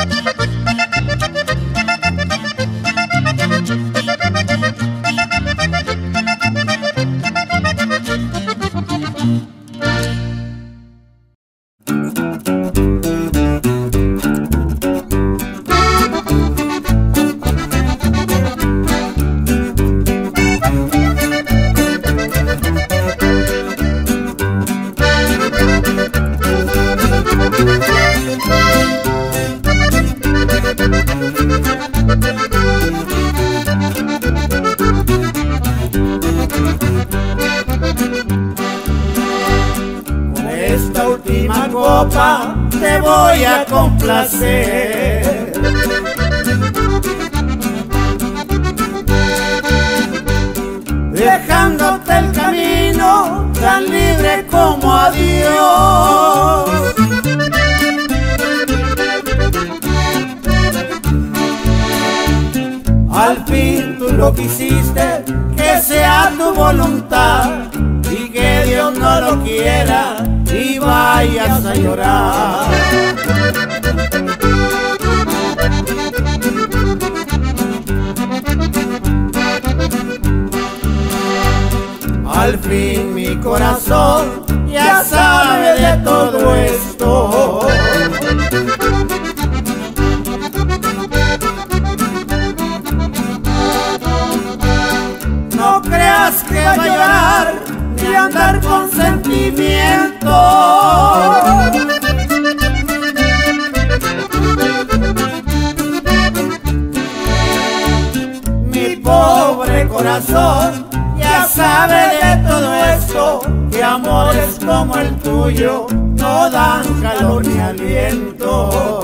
Te voy a complacer, dejándote el camino tan libre como a Dios. Al fin tú lo quisiste, que sea tu voluntad, y que Dios no lo quiera y vayas a llorar. Al fin mi corazón ya sabe de todo esto. No creas que va a llorar ni andar con sentimiento. Mi pobre corazón ya sabe de todo esto, que amores como el tuyo no dan calor ni aliento.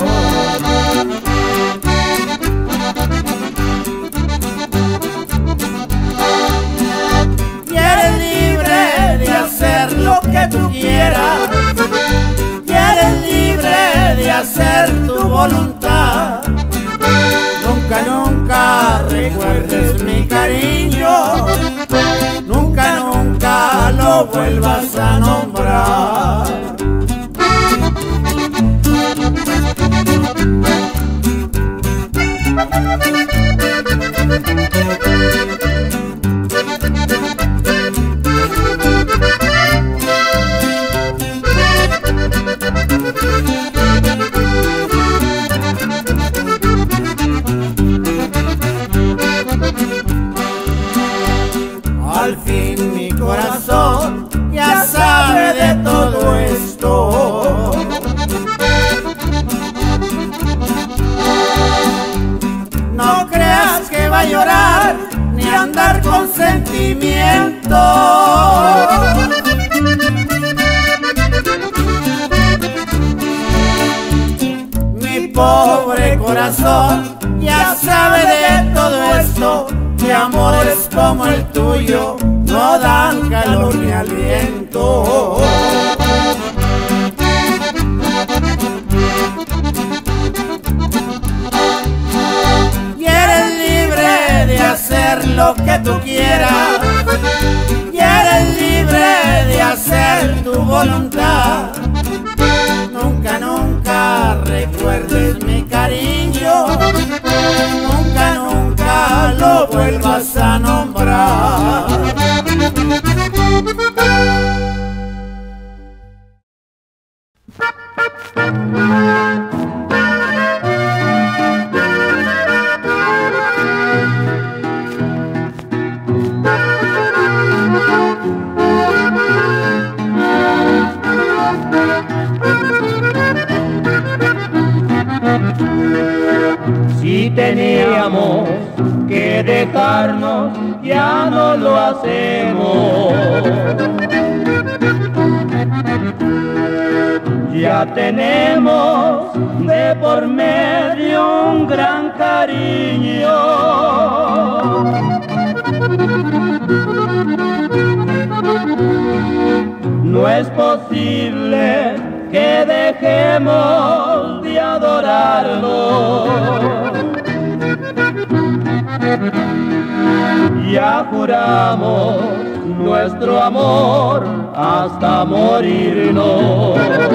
Y eres libre de hacer lo que tú quieras, y eres libre de hacer tu voluntad. Nunca, nunca recuerdes mi cariño, nunca, nunca lo vuelvas a nombrar. sentimiento. Mi pobre corazón ya sabe de todo esto, que amores como el tuyo no dan calor ni aliento. Y eres libre de hacer lo que tú quieras, y eres libre de hacer tu voluntad. Nunca, nunca recuerdes mi cariño, nunca, nunca lo vuelvas a nombrar. Si teníamos que dejarnos, ya no lo hacemos. Ya tenemos de por medio un gran cariño. No es posible que dejemos de adorarlo. Ya juramos nuestro amor hasta morirnos.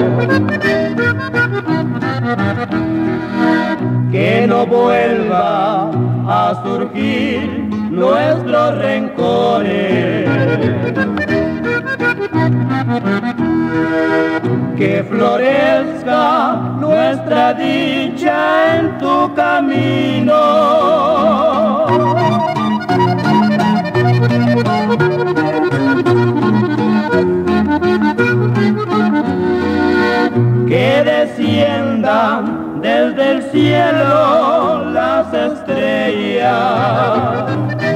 Que no vuelva a surgir nuestros rencores. Que florezca nuestra dicha en tu camino. Que desciendan desde el cielo las estrellas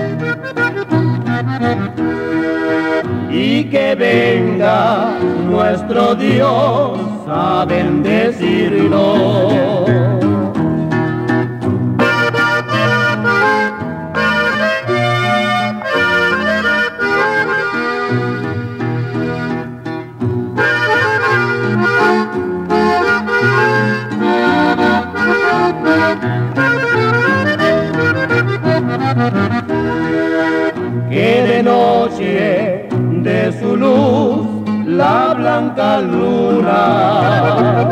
y que venga nuestro Dios a bendecirnos. Que de noche de su luz la blanca luna,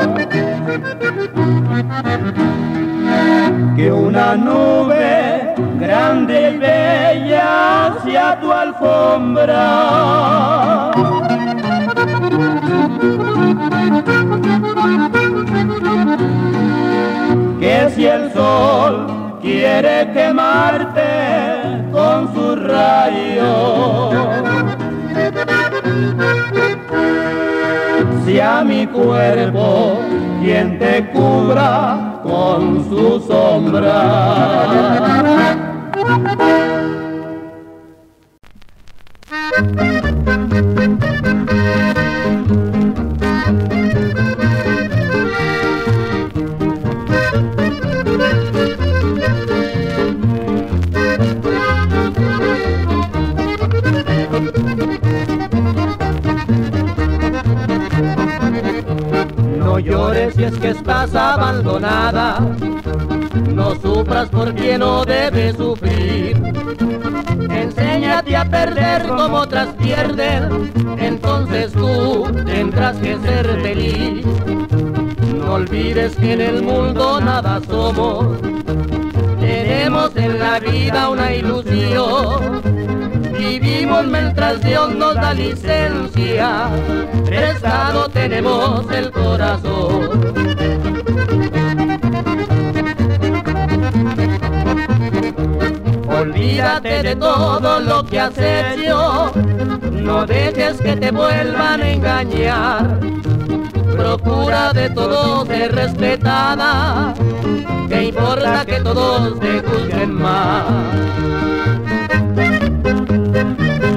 que una nube grande y bella sea tu alfombra. Que si el sol quiere quemarte con sus rayos, sea mi cuerpo quien te cubra con su sombra. No llores si es que estás abandonada, no sufras porque no debes sufrir. Enséñate a perder como otras pierden, entonces tú tendrás que ser feliz. No olvides que en el mundo nada somos, tenemos en la vida una ilusión. Vivimos mientras Dios nos da licencia, prestado tenemos el corazón. Olvídate de todo lo que has hecho, no dejes que te vuelvan a engañar. Procura de todos ser respetada, que importa que todos te juzguen más.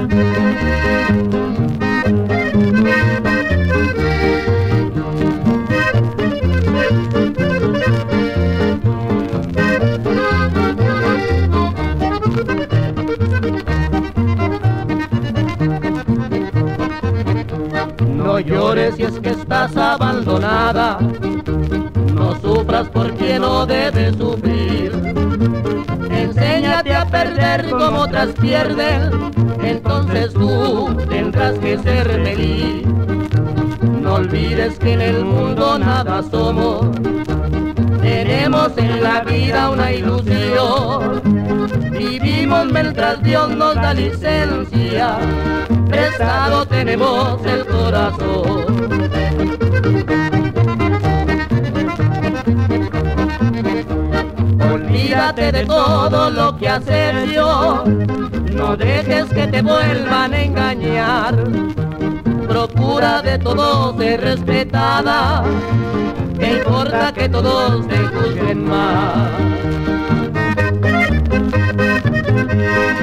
No llores si es que estás abandonada, no sufras porque no debes sufrir. Enséñate a perder como otras pierden, entonces tú tendrás que ser feliz. No olvides que en el mundo nada somos, tenemos en la vida una ilusión. Vivimos mientras Dios nos da licencia, prestado tenemos el corazón. Olvídate de todo lo que has hecho, no dejes que te vuelvan a engañar. Procura de todos ser respetada, ¿qué importa que todos te juzguen más?